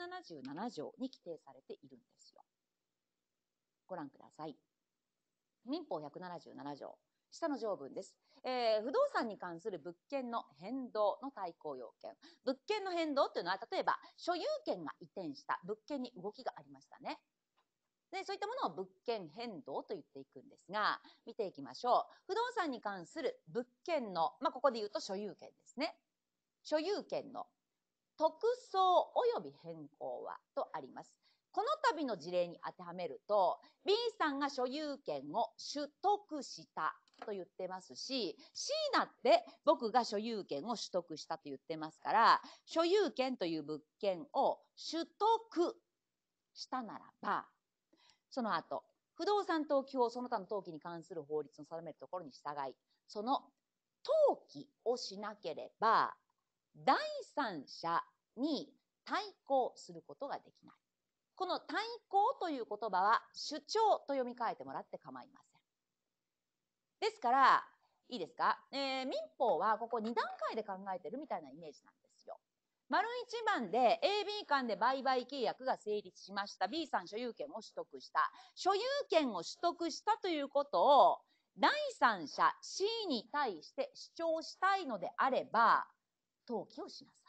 Speaker 1: 177条に規定されているんですよ。ご覧ください。民法177条。下の条文です。不動産に関する物件の変動の対抗要件。物件の変動っていうのは、例えば所有権が移転した物件に動きがありましたね。で、そういったものを物件変動と言っていくんですが、見ていきましょう。不動産に関する物件の、ここで言うと所有権ですね。所有権の特措及び変更はとあります。 この度の事例に当てはめると、B さんが所有権を取得したと言ってますし、C だって僕が所有権を取得したと言ってますから、所有権という物件を取得したならば、その後、不動産登記法その他の登記に関する法律の定めるところに従い、その登記をしなければ、第三者に対抗することができない。この対抗という言葉は主張と読み替えてもらって構いません。ですから、いいですか、民法はここ2段階で考えてるみたいなイメージなんですよ。丸1番で AB 間で売買契約が成立しました。B さん所有権を取得した。所有権を取得したということを第三者 C に対して主張したいのであれば、登記をしなさい。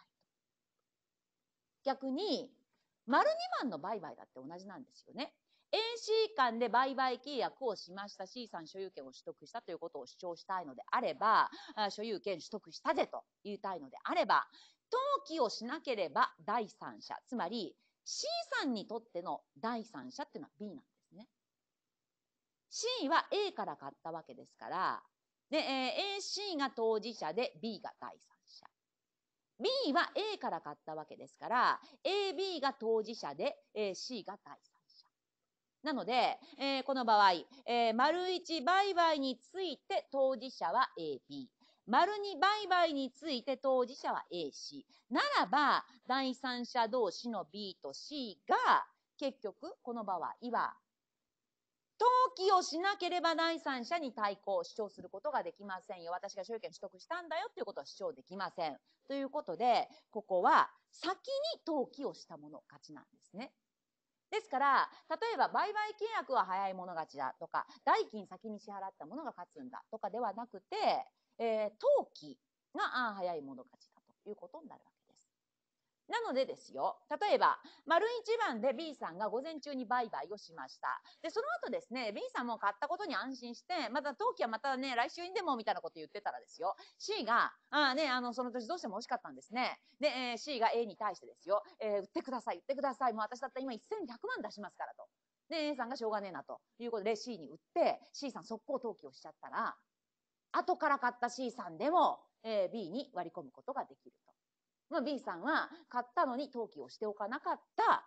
Speaker 1: 逆に、丸2番の売買だって同じなんですよね。AC 間で売買契約をしました。C さん所有権を取得したということを主張したいのであれば、所有権取得したぜと言いたいのであれば、登記をしなければ第三者、つまり C さんにとっての第三者っていうのは B なんですね。C は A から買ったわけですから、で、AC が当事者で B が第三者。B は A から買ったわけですから、AB が当事者で、C が第三者。なので、この場合、丸1売買について当事者は AB。丸2売買について当事者は AC。ならば、第三者同士の B と C が、結局、この場合は、登記をしなければ第三者に対抗、主張することができませんよ。私が所有権取得したんだよっていうことは主張できません。ということで、ここは先に登記をしたもの勝ちなんですね。ですから、例えば売買契約は早い者勝ちだとか、代金先に支払ったものが勝つんだとかではなくて、登記が早い者勝ちだということになるわけです。なのでですよ、例えば、丸1番で B さんが午前中に売買をしました。で、その後ですね、B さんも買ったことに安心して、また登記はまたね、来週にでもみたいなこと言ってたらですよ、C が、その年どうしても欲しかったんですね。で、C が A に対してですよ、売ってください、売ってください。もう私だったら今1100万出しますからと。で、A さんがしょうがねえなということで C に売って、C さん速攻登記をしちゃったら、後から買った C さんでも、B に割り込むことができると。B さんは買ったのに登記をしておかなかった、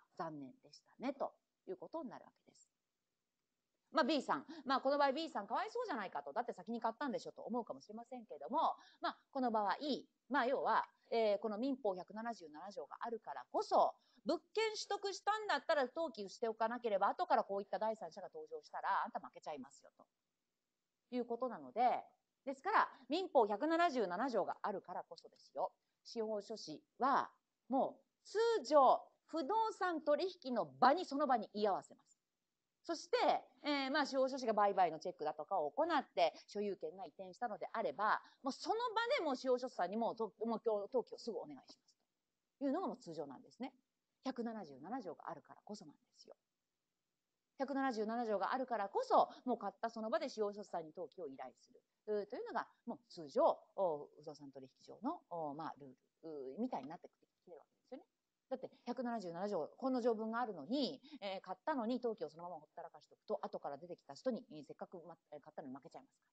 Speaker 1: 残念でしたねということになるわけです。B さん、この場合 B さんかわいそうじゃないかと、だって先に買ったんでしょと思うかもしれませんけれども、この場合、要は、この民法177条があるからこそ、物件取得したんだったら登記しておかなければ、後からこういった第三者が登場したら、あんた負けちゃいますよということなので、ですから民法177条があるからこそですよ、司法書士はもう通常不動産取引の場にその場に居合わせます。そして、司法書士が売買のチェックだとかを行って所有権が移転したのであれば、もうその場でもう司法書士さんにもう登記をすぐお願いしますというのがもう通常なんですね。177条があるからこそなんですよ。177条があるからこそ、もう買ったその場で司法書士さんに登記を依頼するというのが、もう通常、不動産取引上のルールみたいになってきてるわけですよね。だって177条、この条文があるのに、買ったのに登記をそのままほったらかしておくと、後から出てきた人に、せっかく、買ったのに負けちゃいますから。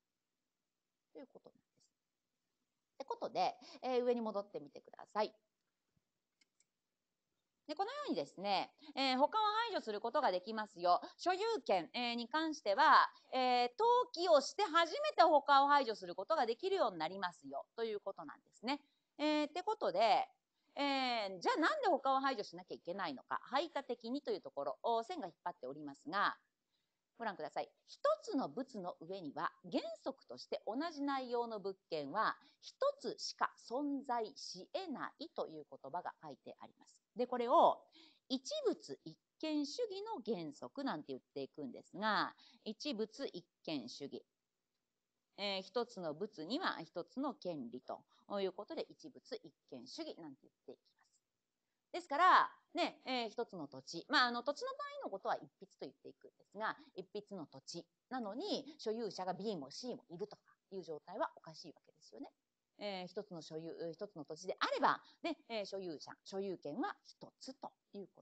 Speaker 1: ということなんです。ということで、上に戻ってみてください。でこのようにですね、他を排除することができますよ。所有権、に関しては、登記をして初めて他を排除することができるようになりますよということなんですね。ってことで、じゃあなんで他を排除しなきゃいけないのか、排他的にというところ、線が引っ張っておりますが、ご覧ください。一つの物の上には原則として同じ内容の物件は一つしか存在し得ないという言葉が書いてあります。で、これを一物一権主義の原則なんて言っていくんですが、一物一権主義。一つの物には一つの権利ということで一物一権主義なんて言っていきます。ですから、ね、一つの土地。土地の場合のことは一筆と言っていくんですが、一筆の土地なのに、所有者が B も C もいるとかいう状態はおかしいわけですよね。一つの土地であれば、所有権は一つということです。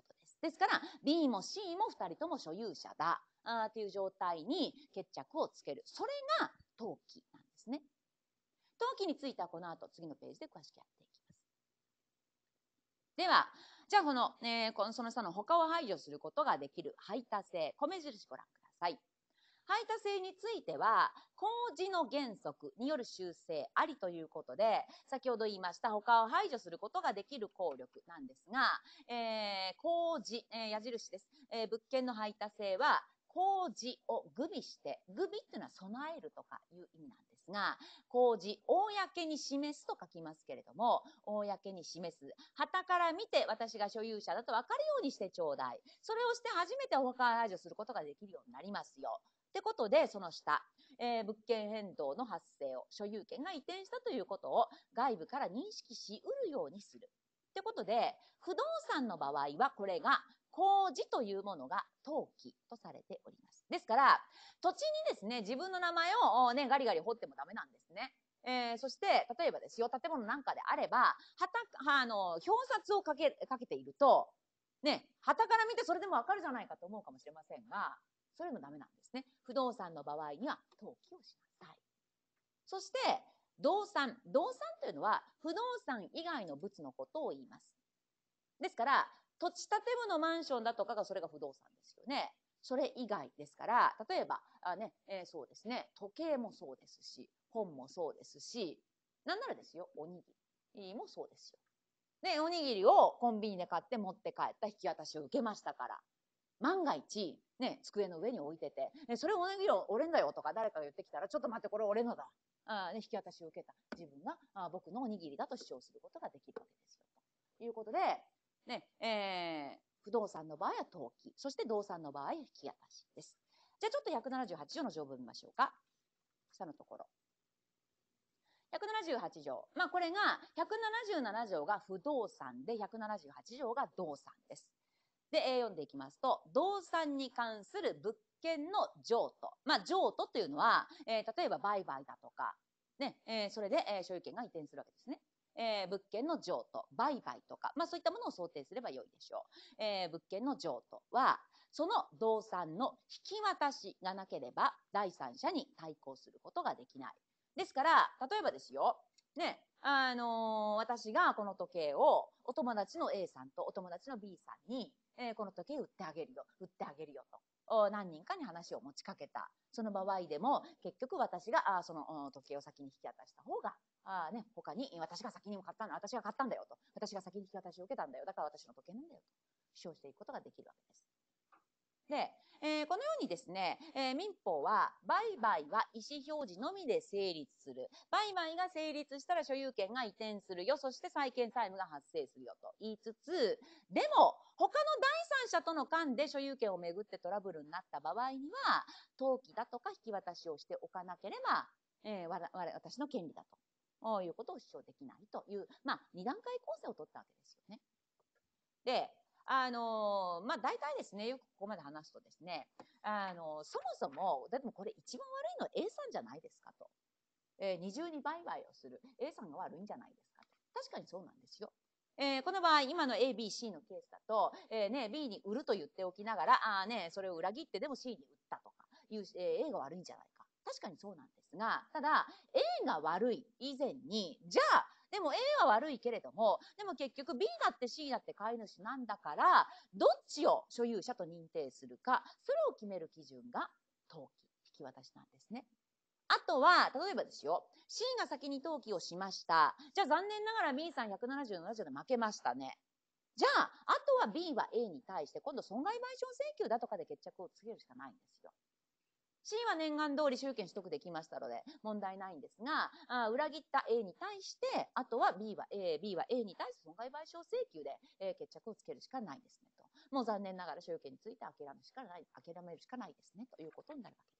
Speaker 1: ですから B も C も2人とも所有者だという状態に決着をつける。それが登記なんですね。登記についてはこの後次のページで詳しくやっていきます。では、じゃあその下の他を排除することができる排他性、米印ご覧ください。排他性については公示の原則による修正ありということで、先ほど言いました他を排除することができる効力なんですが、公示、矢印です。物件の排他性は公示を具備して、具備っていうのは備えるとかいう意味なんですが、公示、公に示すと書きますけれども、公に示す。傍から見て私が所有者だと分かるようにしてちょうだい。それをして初めて他を排除することができるようになりますよ。ってことで、その下、物件変動の発生を、所有権が移転したということを外部から認識しうるようにする。ってことで、不動産の場合はこれが公示というものが登記とされております。ですから、土地にですね、自分の名前をね、ガリガリ彫ってもダメなんですね。そして、例えばですよ、建物なんかであれば、表札をかけていると、ね、旗から見てそれでもわかるじゃないかと思うかもしれませんが、それもダメなんですね。不動産の場合には登記をしなさい。そして、動産。動産というのは不動産以外の物のことを言います。ですから、土地建物マンションだとかがそれが不動産ですよね。それ以外ですから、例えば、そうですね、時計もそうですし、本もそうですし、なんならですよ、おにぎりもそうですよ。で、おにぎりをコンビニで買って持って帰った引き渡しを受けましたから、万が一、ね、机の上に置いてて、それおにぎり俺んだよとか誰かが言ってきたら、ちょっと待って、これ俺のだ。引き渡しを受けた自分が僕のおにぎりだと主張することができるわけですよ。ということで、ね、不動産の場合は登記、そして動産の場合は引き渡しです。じゃあちょっと178条の条文見ましょうか。下のところ。178条。これが、177条が不動産で、178条が動産です。で、読んでいきますと、動産に関する物件の譲渡。譲渡というのは、例えば売買だとか、ね、それで、所有権が移転するわけですね。物件の譲渡、売買とか、そういったものを想定すればよいでしょう。物件の譲渡は、その動産の引き渡しがなければ、第三者に対抗することができない。ですから、例えばですよ、ね、私がこの時計をお友達の A さんとお友達の B さんに、この時計売ってあげるよと何人かに話を持ちかけた。その場合でも結局私がその時計を先に引き渡した方が他に私が先に買ったんだ、私が買ったんだよと、私が先に引き渡しを受けたんだよ、だから私の時計なんだよと主張していくことができるわけです。で、このようにですね、民法は売買は意思表示のみで成立する。売買が成立したら所有権が移転するよ。そして債権債務が発生するよと言いつつ、でも他の第三者との間で所有権をめぐってトラブルになった場合には、登記だとか引き渡しをしておかなければ、私の権利だということを主張できないという、二段階構成を取ったわけですよね。で、大体ですね、よくここまで話すとですね、そもそも、でもこれ一番悪いの A さんじゃないですかと。二重に売買をする A さんが悪いんじゃないですかと。確かにそうなんですよ。この場合、今の A、B、C のケースだと、B に売ると言っておきながら、それを裏切ってでも C に売ったとかいう、A が悪いんじゃないか。確かにそうなんですが、ただ、A が悪い以前に、じゃあ、でも A は悪いけれども、でも結局 B だって C だって買い主なんだから、どっちを所有者と認定するか、それを決める基準が登記、引き渡しなんですね。あとは、例えばですよ、C が先に登記をしました。じゃあ残念ながら B さん177条で負けましたね。じゃあ、あとは B は A に対して今度損害賠償請求だとかで決着をつけるしかないんですよ。C は念願通り集権取得できましたので問題ないんですが、裏切った A に対して、あとは B は A に対して損害賠償請求で、決着をつけるしかないですねと。もう残念ながら所有権について諦めるしかないですねということになるわけです。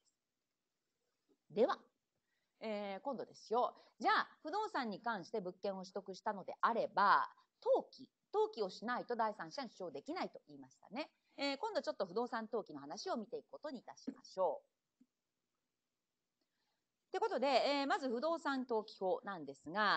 Speaker 1: では、今度ですよ。じゃあ、不動産に関して物件を取得したのであれば、登記をしないと第三者に主張できないと言いましたね。今度ちょっと不動産登記の話を見ていくことにいたしましょう。ということで、まず不動産登記法なんですが、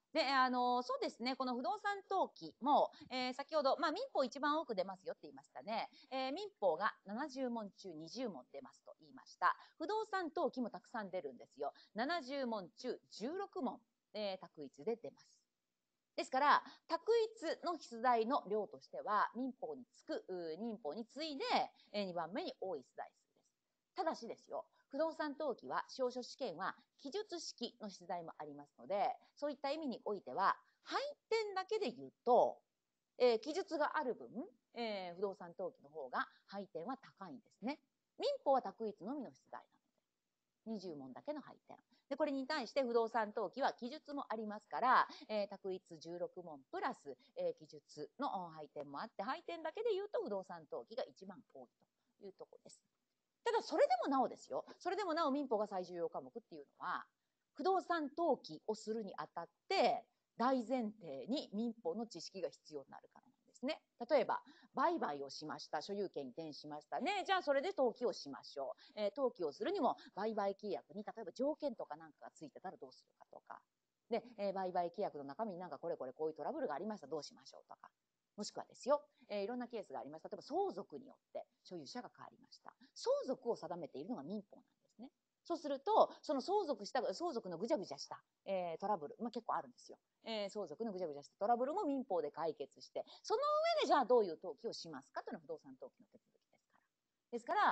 Speaker 1: で、そうですね、この不動産登記も、先ほど、民法一番多く出ますよって言いましたね。民法が70問中20問出ますと言いました。不動産登記もたくさん出るんですよ。70問中16問、択一で出ます。ですから、択一の出題の量としては、民法に次いで、2番目に多い出題数です。ただしですよ、不動産登記は、証書試験は記述式の出題もありますので、そういった意味においては、配点だけで言うと、記述がある分、不動産登記の方が配点は高いんですね。民法は択一のみの出題なので、20問だけの配点。で、これに対して不動産登記は記述もありますから、択一16問プラス、記述の配点もあって、配点だけで言うと不動産登記が一番多いというところです。ただそれでもなおですよ、それでもなお民法が最重要科目っていうのは、不動産登記をするにあたって大前提に民法の知識が必要になるからなんですね。例えば売買をしました、所有権移転しましたね、じゃあそれで登記をしましょう。登記をするにも売買契約に例えば条件とかなんかがついてたらどうするかとかで、売買契約の中身になんかこういうトラブルがありました、どうしましょうとか、もしくはですよ、いろんなケースがあります。例えば相続によって所有者が変わりました。相続を定めているのが民法なんですね。そうすると、その相続のぐちゃぐちゃした、トラブル、結構あるんですよ。相続のぐちゃぐちゃしたトラブルも民法で解決して、その上でじゃあどういう登記をしますかというのは不動産登記の手続きですから。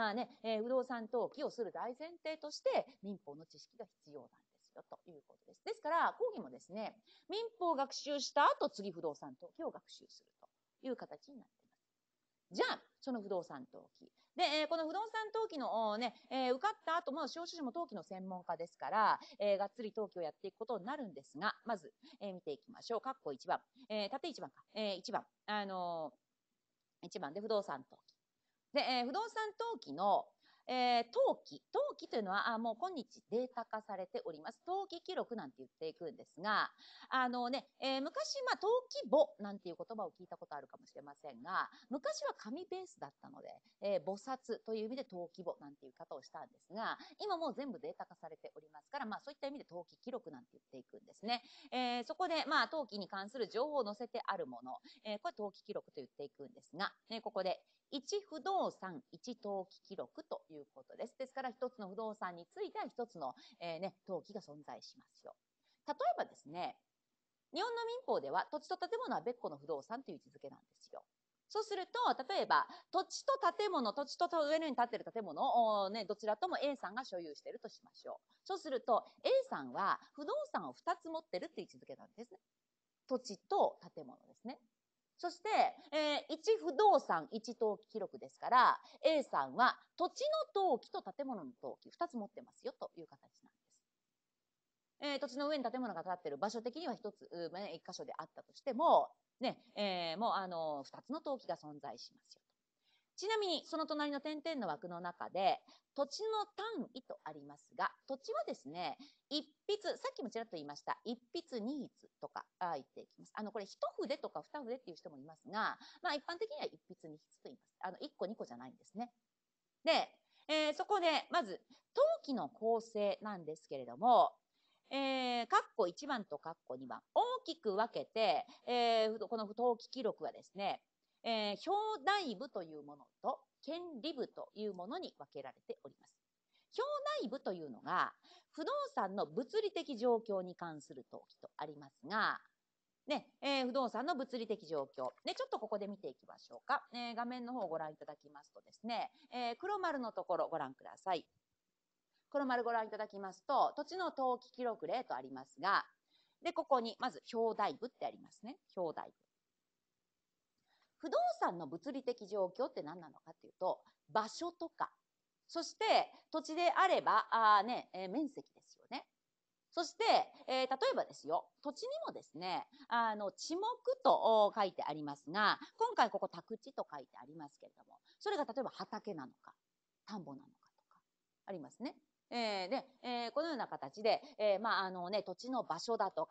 Speaker 1: ですから、不動産登記をする大前提として民法の知識が必要なんですよということです。ですから講義もですね、民法を学習した後、次不動産登記を学習するという形になっています。じゃあその不動産登記で、この不動産登記のね、受かった後も司法書士も登記の専門家ですから、がっつり登記をやっていくことになるんですが、まず、見ていきましょう。括弧1番、縦1番か、1番、1番で不動産登記で、不動産登記の、登記というのはもう今日データ化されております。登記記録なんて言っていくんですが、昔、登記簿なんていう言葉を聞いたことあるかもしれませんが、昔は紙ベースだったので、簿冊という意味で登記簿なんていう方をしたんですが、今もう全部データ化されておりますから、そういった意味で登記記録なんて言っていくんですね。そこで、登記に関する情報を載せてあるもの、これ登記記録と言っていくんですが、ここで1不動産1登記記録ということです。ですから一つの不動産については一つの、登記が存在しますよ。例えばですね、日本の民法では土地と建物は別個の不動産という位置づけなんですよ。そうすると、例えば土地と上に立っている建物を、どちらとも A さんが所有しているとしましょう。そうすると A さんは不動産を2つ持ってるっていう位置づけなんですね。土地と建物ですね。そして、1不動産1登記記録ですから A さんは土地の登記と建物の登記2つ持ってますよという形なんです。土地の上に建物が建っている場所的には1箇所であったとしても、もう2つの登記が存在しますよと。ちなみにその隣の点々の枠の中で土地の単位とありますが、土地はですね、一筆、さっきもちらっと言いました一筆二筆とか言っていきます。これ一筆とか二筆っていう人もいますが、一般的には一筆二筆と言います。1個2個じゃないんですね。で、そこでまず登記の構成なんですけれども、括弧1番と括弧2番大きく分けて、この登記記録はですね、表題部というものと権利部というものに分けられております。表題部というのが不動産の物理的状況に関する登記とありますが、不動産の物理的状況、ちょっとここで見ていきましょうか。画面の方をご覧いただきますとですね、黒丸のところご覧ください。黒丸ご覧いただきますと、土地の登記記録例とありますが、で、ここにまず表題部ってありますね。表題部。不動産の物理的状況って何なのかっていうと、場所とか、そして土地であれば面積ですよね。そして、例えばですよ、土地にもですね、地目と書いてありますが、今回ここ宅地と書いてありますけれども、それが例えば畑なのか、田んぼなのかとかありますね。で、このような形で、土地の場所だとか、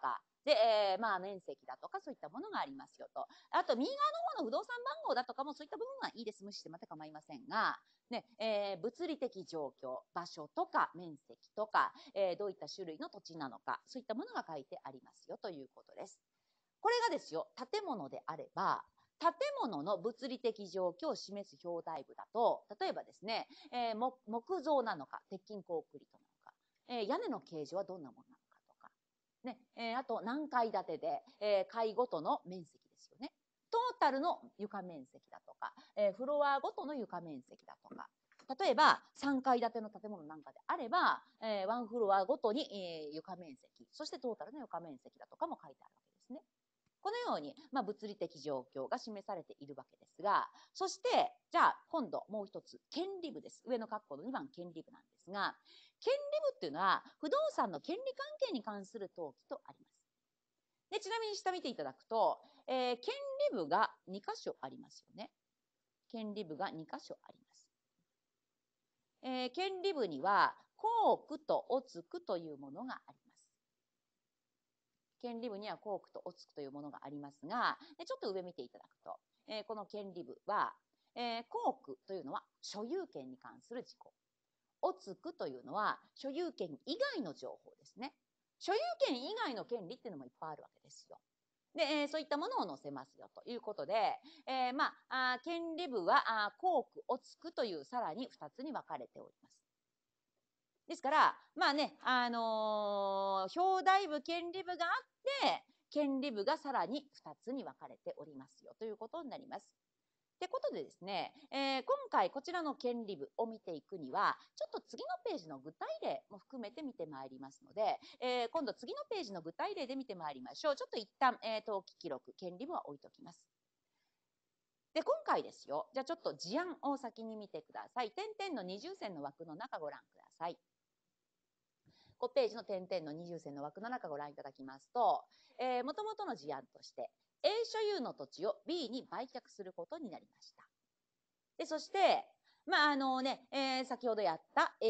Speaker 1: で、まあ、面積だとか、そういったものがありますよと。あと、右側の方の不動産番号だとかも、そういった部分はいいです。無視してまた構いませんが、ね、物理的状況、場所とか面積とか、どういった種類の土地なのか、そういったものが書いてありますよということです。これがですよ、建物であれば、建物の物理的状況を示す表題部だと、例えばですね、木造なのか、鉄筋コンクリートなのか、屋根の形状はどんなものなのかとか、ね、あと何階建てで、階ごとの面積ですよね。トータルの床面積だとか、フロアごとの床面積だとか、例えば3階建ての建物なんかであれば、ワンフロアごとに、床面積、そしてトータルの床面積だとかも書いてあるわけですね。このように、物理的状況が示されているわけですが、そして、じゃあ今度もう一つ、権利部です。上の括弧の2番、権利部なんですが、権利部っていうのは、不動産の権利関係に関する登記とあります。で、ちなみに下見ていただくと、権利部が2箇所ありますよね。権利部が2箇所あります。権利部には、公区とおつくというものがあります。権利部には公区とおつくというものがありますが、ちょっと上見ていただくと、この権利部は、公区というのは所有権に関する事項。おつくというのは所有権以外の情報ですね。所有権以外の権利っていうのもいっぱいあるわけですよ。で、そういったものを載せますよということで、権利部は公区、おつくというさらに2つに分かれております。ですから、表題部、権利部があって、権利部がさらに2つに分かれておりますよということになります。ってことでですね、今回こちらの権利部を見ていくには、ちょっと次のページの具体例も含めて見てまいりますので、今度次のページの具体例で見てまいりましょう。ちょっと一旦、登記記録、権利部は置いときます。で、今回ですよ、じゃあちょっと事案を先に見てください。点々の二重線の枠の中ご覧ください。5ページの点々の二重線の枠の中ご覧いただきますと、もともとの事案として、A 所有の土地を B に売却することになりました。で、そして、先ほどやった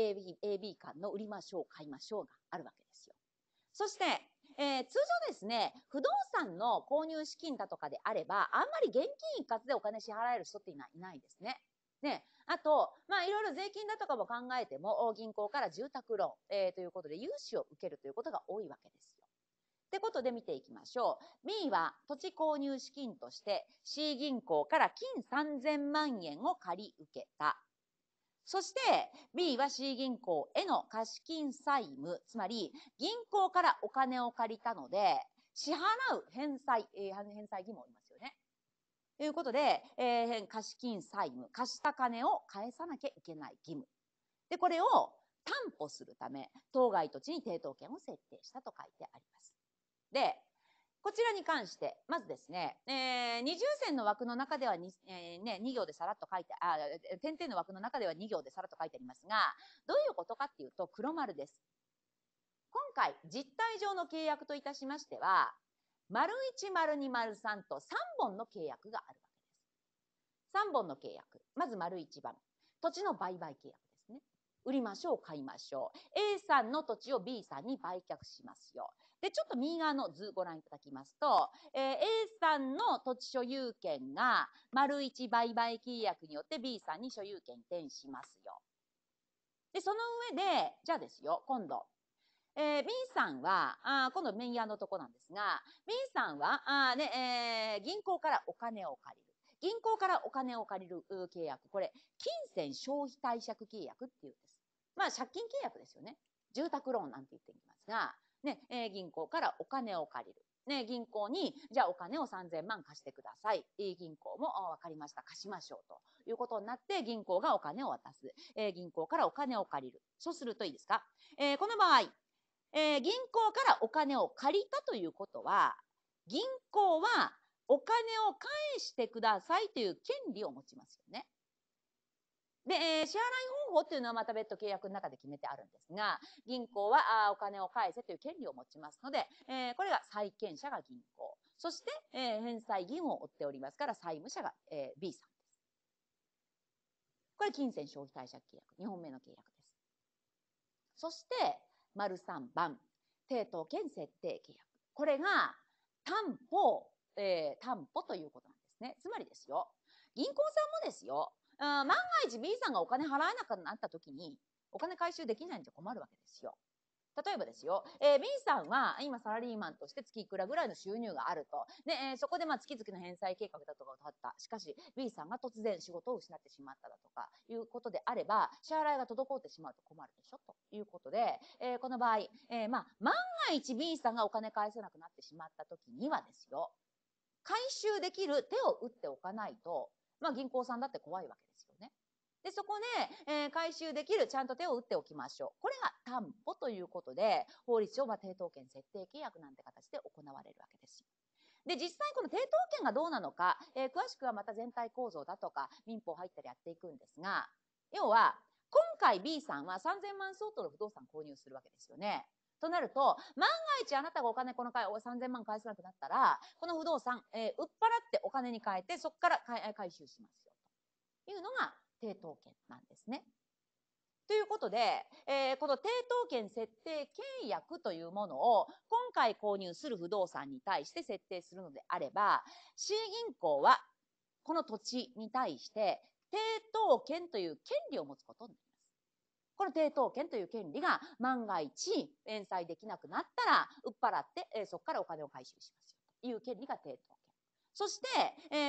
Speaker 1: AB 間の売りましょう、買いましょうがあるわけですよ。そして、通常ですね、不動産の購入資金だとかであれば、あんまり現金一括でお金支払える人っていないですね。ね、あと、いろいろ税金だとかも考えても、銀行から住宅ローン、ということで融資を受けるということが多いわけですよ。ってことで見ていきましょう。B は土地購入資金として C 銀行から金3000万円を借り受けた。そして B は C 銀行への貸金債務、つまり銀行からお金を借りたので、支払う返済義務もありますよね。ということで、貸金債務、貸した金を返さなきゃいけない義務。で、これを担保するため、当該土地に抵当権を設定したと書いてあります。で、こちらに関して、まずですね、二重線の枠の中では2行でさらっと書いて、点々の枠の中では2行でさらっと書いてありますが、どういうことかっていうと、黒丸です。今回、実態上の契約といたしましては、丸1、丸2、丸3と3本の契約があるわけです。3本の契約。まず丸1番。土地の売買契約ですね。売りましょう、買いましょう。A さんの土地を B さんに売却しますよ。で、ちょっと右側の図ご覧いただきますと、A さんの土地所有権が、丸1売買契約によって B さんに所有権転しますよ。で、その上で、じゃあですよ、今度。B さんは、今度右側のとこなんですが、B さんは、銀行からお金を借りる。銀行からお金を借りる契約。これ、金銭消費貸借契約っていうんです。借金契約ですよね。住宅ローンなんて言っていますが、銀行からお金を借りる。銀行に、じゃあお金を3000万貸してください。銀行も、わかりました、貸しましょうということになって、銀行がお金を渡す。銀行からお金を借りる。そうするといいですか。この場合、銀行からお金を借りたということは、銀行はお金を返してくださいという権利を持ちますよね。で、支払い方法っていうのはまた別途契約の中で決めてあるんですが、銀行はお金を返せという権利を持ちますので、これが債権者が銀行。そして、返済義務を負っておりますから、債務者が、B さんです。これ、金銭消費貸借契約。2本目の契約です。そして、丸3番、抵当権設定契約。 これが担保ということなんですね。つまりですよ、銀行さんもですよ、万が一 B さんがお金払えなくなった時に、お金回収できないんじゃ困るわけですよ。例えばですよ、B さんは今サラリーマンとして月いくらぐらいの収入があると。で、そこで月々の返済計画だとかを立った。しかし、B さんが突然仕事を失ってしまっただとかいうことであれば、支払いが滞ってしまうと困るでしょということで、この場合、万が一 B さんがお金返せなくなってしまった時にはですよ、回収できる手を打っておかないと、銀行さんだって怖いわけですよね。で、そこで、回収できる、ちゃんと手を打っておきましょう。これが担保ということで、法律上、抵当権設定契約なんて形で行われるわけです。で、実際この抵当権がどうなのか、詳しくはまた全体構造だとか、民法入ったりやっていくんですが、要は、今回 B さんは3000万相当の不動産購入するわけですよね。となると、万が一あなたがお金この3000万返せなくなったら、この不動産、売っ払ってお金に変えて、そこから回収しますよ。というのが抵当権なんですね。ということで、この抵当権設定契約というものを今回購入する不動産に対して設定するのであれば、市銀行はこの土地に対して抵当権という権利を持つことになります。この抵当権という権利が万が一返済できなくなったら売っ払って、そこからお金を回収しますよという権利が抵当権。そして、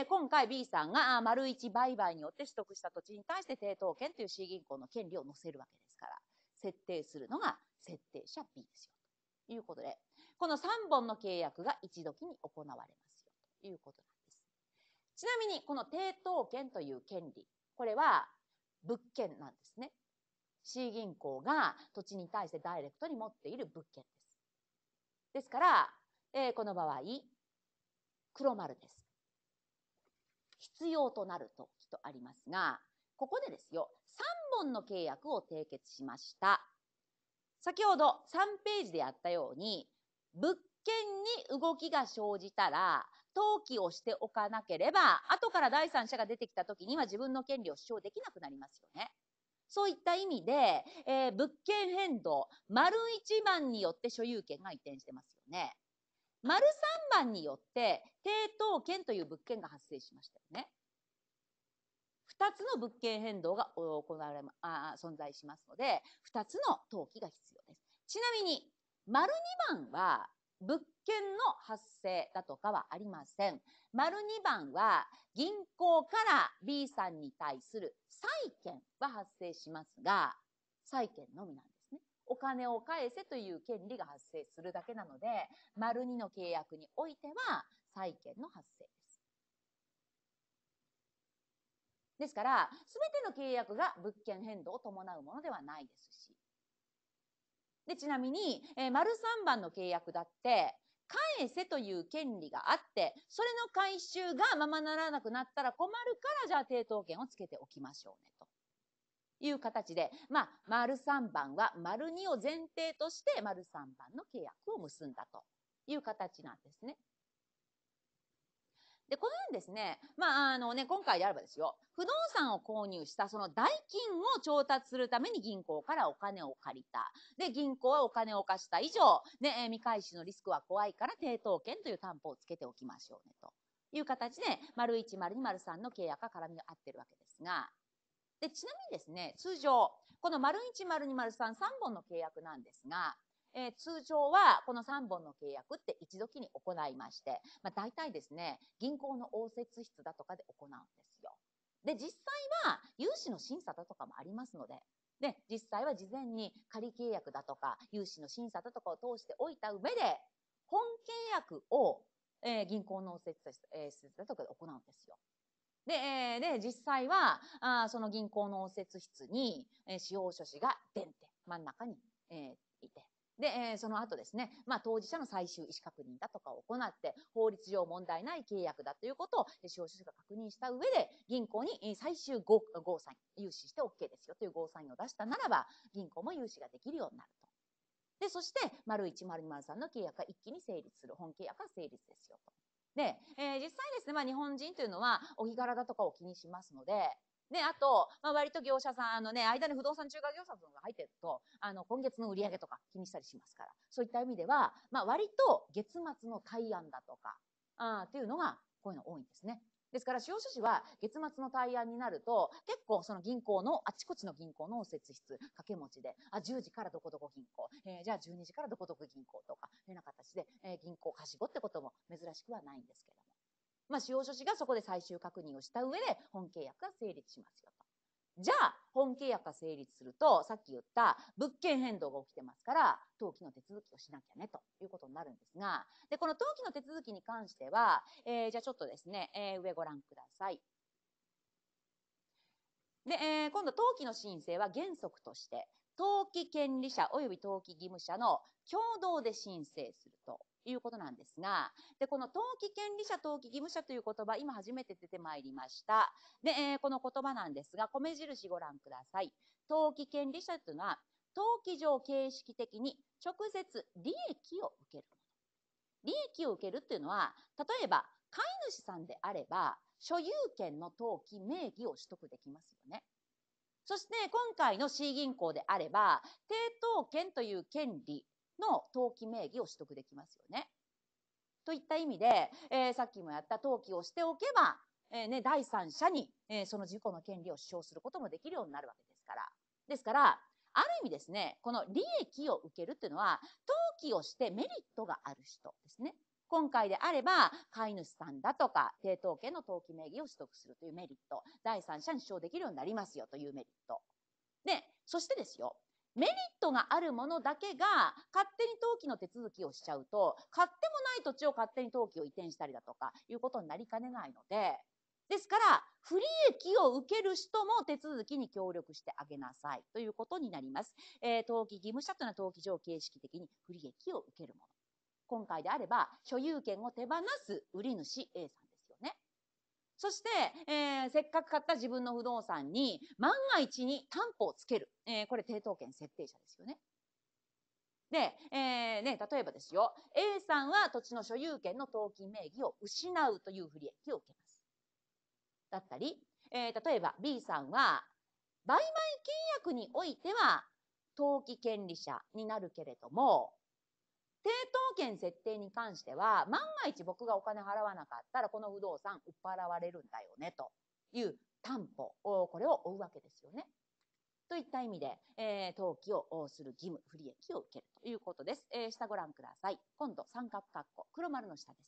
Speaker 1: 今回 B さんが丸一売買によって取得した土地に対して抵当権という C 銀行の権利を載せるわけですから、設定するのが設定者 B ですよということで、この3本の契約が一時に行われますよということなんです。ちなみにこの抵当権という権利、これは物件なんですね。C 銀行が土地に対してダイレクトに持っている物件です。ですから、この場合、黒丸です。必要となる時とありますが、ここでですよ、3本の契約を締結しました。先ほど3ページでやったように、物件に動きが生じたら、登記をしておかなければ、後から第三者が出てきた時には自分の権利を主張できなくなりますよね。そういった意味で、物件変動、丸1番によって所有権が移転してますよね。丸3番によって抵当権という物件が発生しましたよね。2つの物件変動が存在しますので、2つの登記が必要です。ちなみに、丸2番は物件の発生だとかはありません。丸2番は銀行から B さんに対する債権は発生しますが、債権のみなんですね。お金を返せという権利が発生するだけなので、丸2の契約においては債権の発生です。ですから、すべての契約が物件変動を伴うものではないですし。で、ちなみに、丸3番の契約だって、返せという権利があって、それの回収がままならなくなったら困るから、じゃあ抵当権をつけておきましょうね、という形で、丸3番は丸2を前提として、丸3番の契約を結んだという形なんですね。で、このようにですね、今回であればですよ、不動産を購入したその代金を調達するために銀行からお金を借りた。で、銀行はお金を貸した以上、ね、未回収のリスクは怖いから抵当権という担保をつけておきましょうね、という形で、丸1、丸2、丸3の契約が絡み合ってるわけですが、で、ちなみにですね、通常、この丸1、丸2、丸3、3本の契約なんですが、通常はこの3本の契約って一時に行いまして、大体ですね、銀行の応接室だとかで行うんですよ。で、実際は融資の審査だとかもありますので、で、実際は事前に仮契約だとか、融資の審査だとかを通しておいた上で、本契約を、銀行の応接室だとかで行うんですよ。で、実際は、その銀行の応接室に、司法書士が出て、真ん中に、いて、で、その後ですね、当事者の最終意思確認だとかを行って、法律上問題ない契約だということを司法書士が確認した上で、銀行に最終ゴーサイン、融資して OK ですよというゴーサインを出したならば、銀行も融資ができるようになると。で、そして、丸1、丸2、丸3の契約が一気に成立する。本契約が成立ですよと。で、実際ですね、日本人というのは、お日柄だとかを気にしますので、 で、あと、割と業者さん、間に不動産仲介業者さんが入ってると、今月の売り上げとか気にしたりしますから、そういった意味では、割と月末の対案だとか、っていうのが、こういうの多いんですね。ですから、司法書士は月末の対案になると、結構その銀行の、あちこちの銀行の接筆、掛け持ちで、10時からどこどこ銀行、じゃあ12時からどこどこ銀行とか、いうような形で、銀行貸し子ってことも珍しくはないんですけども。司法書士がそこで最終確認をした上で、本契約が成立しますよと。じゃあ、本契約が成立すると、さっき言った物件変動が起きてますから、登記の手続きをしなきゃね、ということになるんですが、で、この登記の手続きに関しては、じゃあちょっとですね、上ご覧ください。で、今度、登記の申請は原則として、登記権利者及び登記義務者の共同で申請するということなんですが、で、この登記権利者、登記義務者という言葉、今初めて出てまいりました。で、この言葉なんですが、米印ご覧ください。登記権利者というのは、登記上形式的に直接利益を受けるもの。利益を受けるっていうのは、例えば、飼い主さんであれば、所有権の登記名義を取得できますよね。そして今回の C 銀行であれば、抵当権という権利の登記名義を取得できますよね。といった意味で、さっきもやった登記をしておけば、第三者に、その自己の権利を主張することもできるようになるわけですから。ですから、ある意味ですね、この利益を受けるっていうのは、登記をしてメリットがある人ですね。今回であれば、飼い主さんだとか、抵当権の登記名義を取得するというメリット、第三者に主張できるようになりますよというメリット。で、そしてですよ、メリットがあるものだけが勝手に登記の手続きをしちゃうと、買ってもない土地を勝手に登記を移転したりだとかいうことになりかねないので、ですから、不利益を受ける人も手続きに協力してあげなさいということになります。登記義務者というのは登記上形式的に不利益を受けるもの。今回であれば、所有権を手放す売り主 A さんですよね。そして、せっかく買った自分の不動産に万が一に担保をつける。これ抵当権設定者ですよね。で、例えばですよ、A さんは土地の所有権の登記名義を失うという不利益を受けます。だったり、例えば B さんは売買契約においては登記権利者になるけれども、抵当権設定に関しては、万が一僕がお金払わなかったら、この不動産売っ払われるんだよね、という担保、これを負うわけですよね。といった意味で、登記をする義務、不利益を受けるということです。下ご覧ください。今度、三角括弧、黒丸の下です。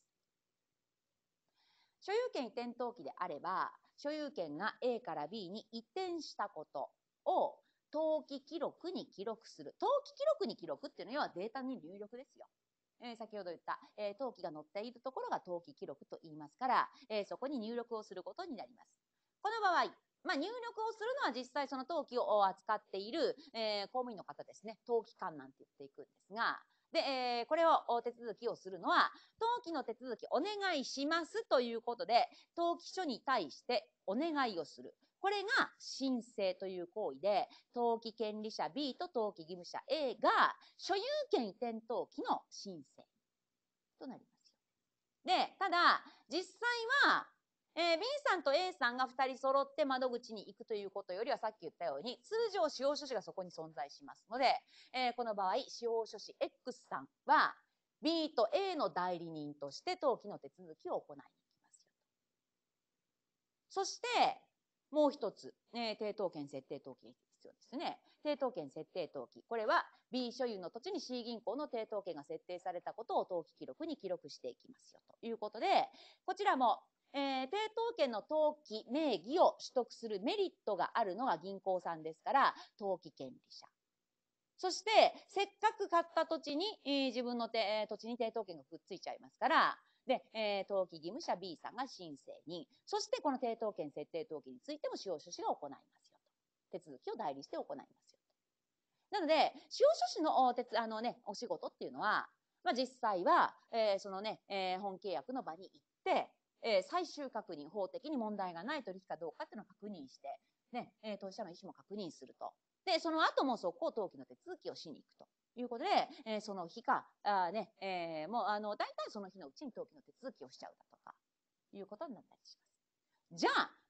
Speaker 1: 所有権移転登記であれば、所有権が A から B に移転したことを登記記録に記録する。登記記録に記録っていうのはデータに入力ですよ。先ほど言った、登記が載っているところが登記記録と言いますから、そこに入力をすることになります。この場合、入力をするのは実際その登記を扱っている、公務員の方ですね。登記官なんて言っていくんですが、で、これを手続きをするのは、登記の手続きお願いしますということで、登記書に対してお願いをする。これが申請という行為で、登記権利者 B と登記義務者 A が所有権移転登記の申請となりますよ。で、ただ、実際は、B さんと A さんが2人揃って窓口に行くということよりは、さっき言ったように、通常司法書士がそこに存在しますので、この場合、司法書士 X さんは B と A の代理人として登記の手続きを行いに行きますよ。そして、もう一つ、抵当権設定登記が必要ですね。抵当権設定登記。これは B 所有の土地に C 銀行の抵当権が設定されたことを登記記録に記録していきますよということで、こちらも、抵当権の登記名義を取得するメリットがあるのが銀行さんですから、登記権利者。そして、せっかく買った土地に、自分の土地に抵当権がくっついちゃいますから、で、登記義務者 B さんが申請人、そしてこの抵当権設定登記についても司法書士が行いますよと。手続きを代理して行いますよと。なので、司法書士のお仕事っていうのは、実際は、そのね、本契約の場に行って、最終確認、法的に問題がない取引かどうかっていうのを確認して、ね、当事者の意思も確認すると。で、その後も速攻登記の手続きをしに行くということで、その日か、もう、大体その日のうちに登記の手続きをしちゃうだとか、いうことになったりします。じゃあ、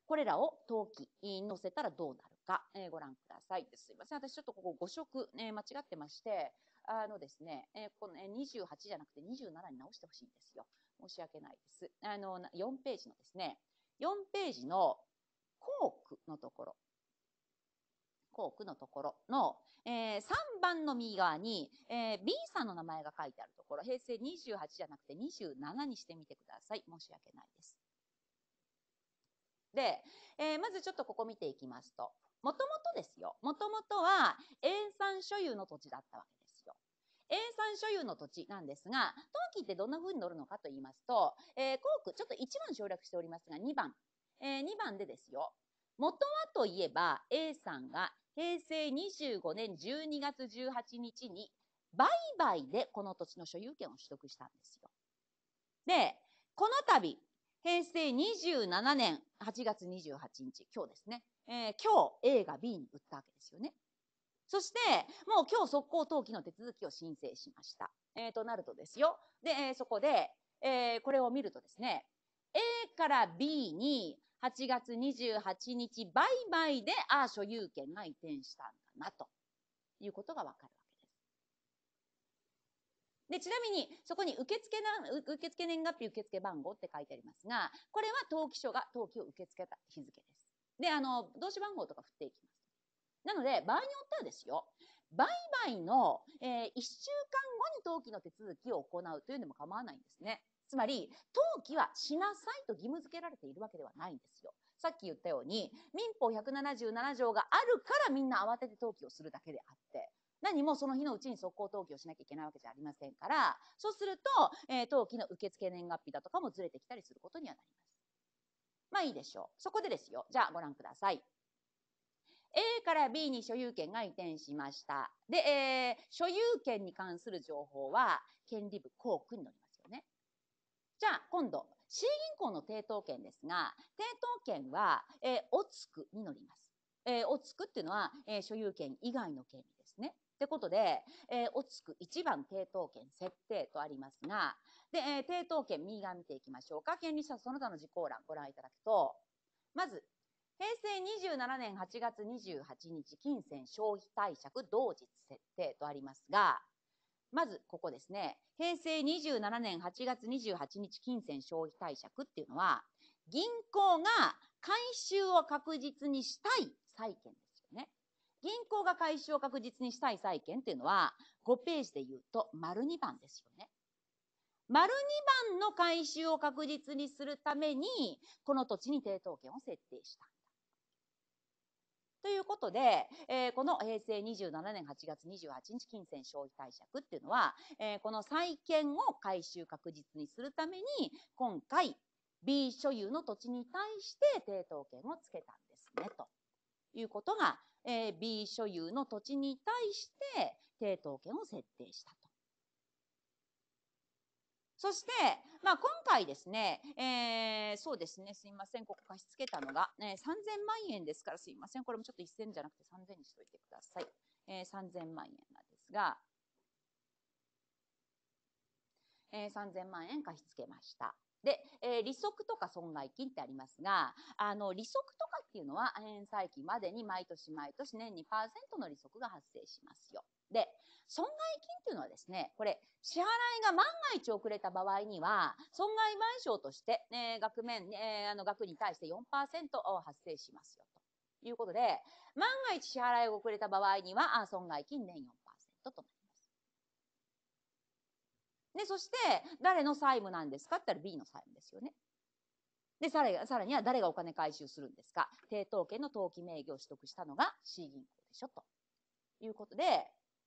Speaker 1: これらを登記に載せたらどうなるか、ご覧ください。すいません。私ちょっとここ5色、間違ってまして、ですね、この28じゃなくて27に直してほしいんですよ。申し訳ないです。4ページのですね、4ページの項句のところ。項句のところの、3番の右側に、B さんの名前が書いてあるところ、平成28じゃなくて27にしてみてください。申し訳ないです。で、まずちょっとここ見ていきますと、もともとですよ。もともとは A さん所有の土地だったわけですよ。A さん所有の土地なんですが、登記ってどんな風に載るのかと言いますと、項句、ちょっと1番省略しておりますが、2番。2番でですよ。元はといえば A さんが平成25年12月18日に売買でこの土地の所有権を取得したんですよ。で、この度、平成27年8月28日、今日ですね。今日 A が B に売ったわけですよね。そして、もう今日速攻登記の手続きを申請しました。となるとですよ。で、そこで、これを見るとですね、A から B に8月28日売買で、所有権が移転したんだな、ということがわかるわけです。で、ちなみに、そこに受付年月日受付番号って書いてありますが、これは登記書が登記を受け付けた日付です。で、同紙番号とか振っていきます。なので、場合によってはですよ、売買の、1週間後に登記の手続きを行うというのも構わないんですね。つまり、登記はしなさいと義務付けられているわけではないんですよ。さっき言ったように、民法177条があるからみんな慌てて登記をするだけであって、何もその日のうちに速攻登記をしなきゃいけないわけじゃありませんから、そうすると、登記の受付年月日だとかもずれてきたりすることにはなります。まあいいでしょう。そこでですよ。じゃあご覧ください。A から B に所有権が移転しました。で、所有権に関する情報は、権利部項句に載りますよね。じゃあ、今度、C 銀行の抵当権ですが、抵当権は、おつくに載ります。おつくっていうのは、所有権以外の権利ですね。ってことで、おつく1番抵当権設定とありますが、で、抵当権右側見ていきましょうか。権利者その他の事項欄ご覧いただくと、まず、平成27年8月28日、金銭消費貸借同日設定とありますが、まずここですね、平成27年8月28日、金銭消費貸借っていうのは、銀行が回収を確実にしたい債権ですよね。銀行が回収を確実にしたい債権っていうのは、5ページで言うと、丸2番ですよね。丸2番の回収を確実にするために、この土地に抵当権を設定した。ということで、この平成27年8月28日金銭消費貸借っていうのは、この債権を回収確実にするために今回 B 所有の土地に対して抵当権をつけたんですねということが、B 所有の土地に対して抵当権を設定したと。そして、まあ、今回ですね、そうですね、すいません、ここ貸し付けたのが、3000万円ですから、すいません、これもちょっと1000じゃなくて3000にしといてください。3000万円なんですが、3000万円貸し付けました。で、利息とか損害金ってありますが、利息とかっていうのは返済期までに毎年毎年年 2% の利息が発生しますよ。で、損害金っていうのはですね、これ、支払いが万が一遅れた場合には、損害賠償として、額面、額に対して 4% 発生しますよということで、万が一支払いが遅れた場合には、損害金年 4% となります。で、そして、誰の債務なんですかって言ったら B の債務ですよね。で、さらには誰がお金回収するんですか。抵当権の登記名義を取得したのが C 銀行でしょ、ということで、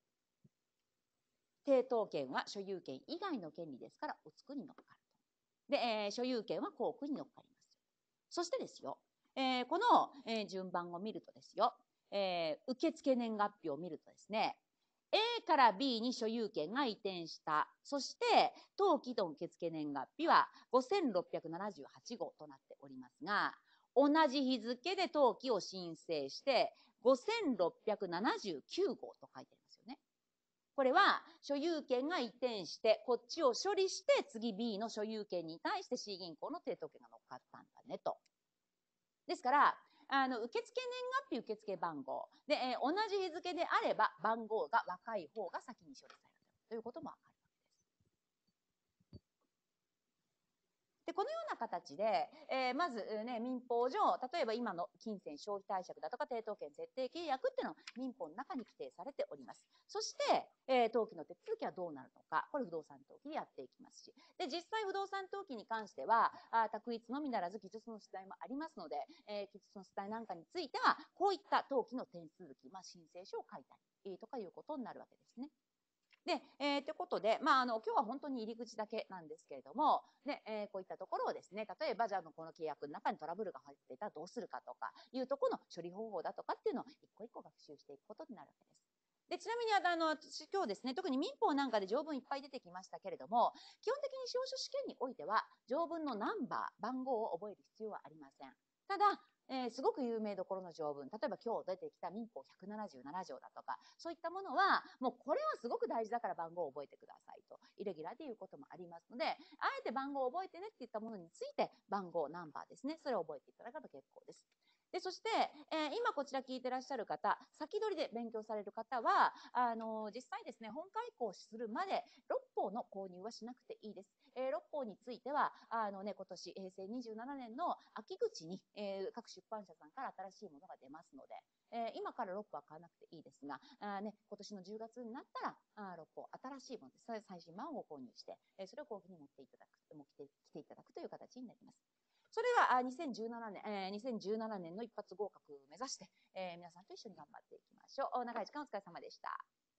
Speaker 1: 抵当権は所有権以外の権利ですから、おつくに乗っかると。で、所有権は項句に乗っかります。そしてですよ、この、順番を見るとですよ、受付年月日を見るとですね、A から B に所有権が移転した。そして、登記と受付年月日は5678号となっておりますが、同じ日付で登記を申請して、5679号と書いてありますよね。これは所有権が移転して、こっちを処理して、次 B の所有権に対して C 銀行の抵当権が乗っかったんだねと。 ですから、受付年月日、受付番号で、同じ日付であれば番号が若い方が先に処理されるということもわかるわけです。でこのような形で、まず、ね、民法上、例えば今の金銭消費貸借だとか抵当権設定契約っていうのは民法の中に規定されております。そして、登記の手続きはどうなるのか、これ不動産登記でやっていきますし、で実際不動産登記に関しては択一のみならず記述の出題もありますので、記述の出題なんかについてはこういった登記の手続き、申請書を書いたり、とかいうことになるわけですね。で、ということで、今日は本当に入り口だけなんですけれども、ねこういったところをですね、例えばじゃあこの契約の中にトラブルが入っていたらどうするかとかいうところの処理方法だとかっていうのを一個一個学習していくことになるわけです。でちなみに私今日ですね、特に民法なんかで条文いっぱい出てきましたけれども、基本的に司法書試験においては条文のナンバー、番号を覚える必要はありません。ただすごく有名どころの条文、例えば今日出てきた民法177条だとか、そういったものはもうこれはすごく大事だから番号を覚えてくださいと、イレギュラーでいうこともありますので、あえて番号を覚えてねっていったものについて番号、ナンバーですね、それを覚えていただくと結構です。でそして、今こちら聞いてらっしゃる方、先取りで勉強される方は実際ですね、本開講するまで六法の購入はしなくていいです。六法については今年平成27年の秋口に、各出版社さんから新しいものが出ますので、今から六法は買わなくていいですが、今年の10月になったら六法新しいものです。それ最新版を購入して、それを講義に持っていただく、来ていただくという形になります。それは2017年の一発合格を目指して、皆さんと一緒に頑張っていきましょう。長い時間お疲れ様でした。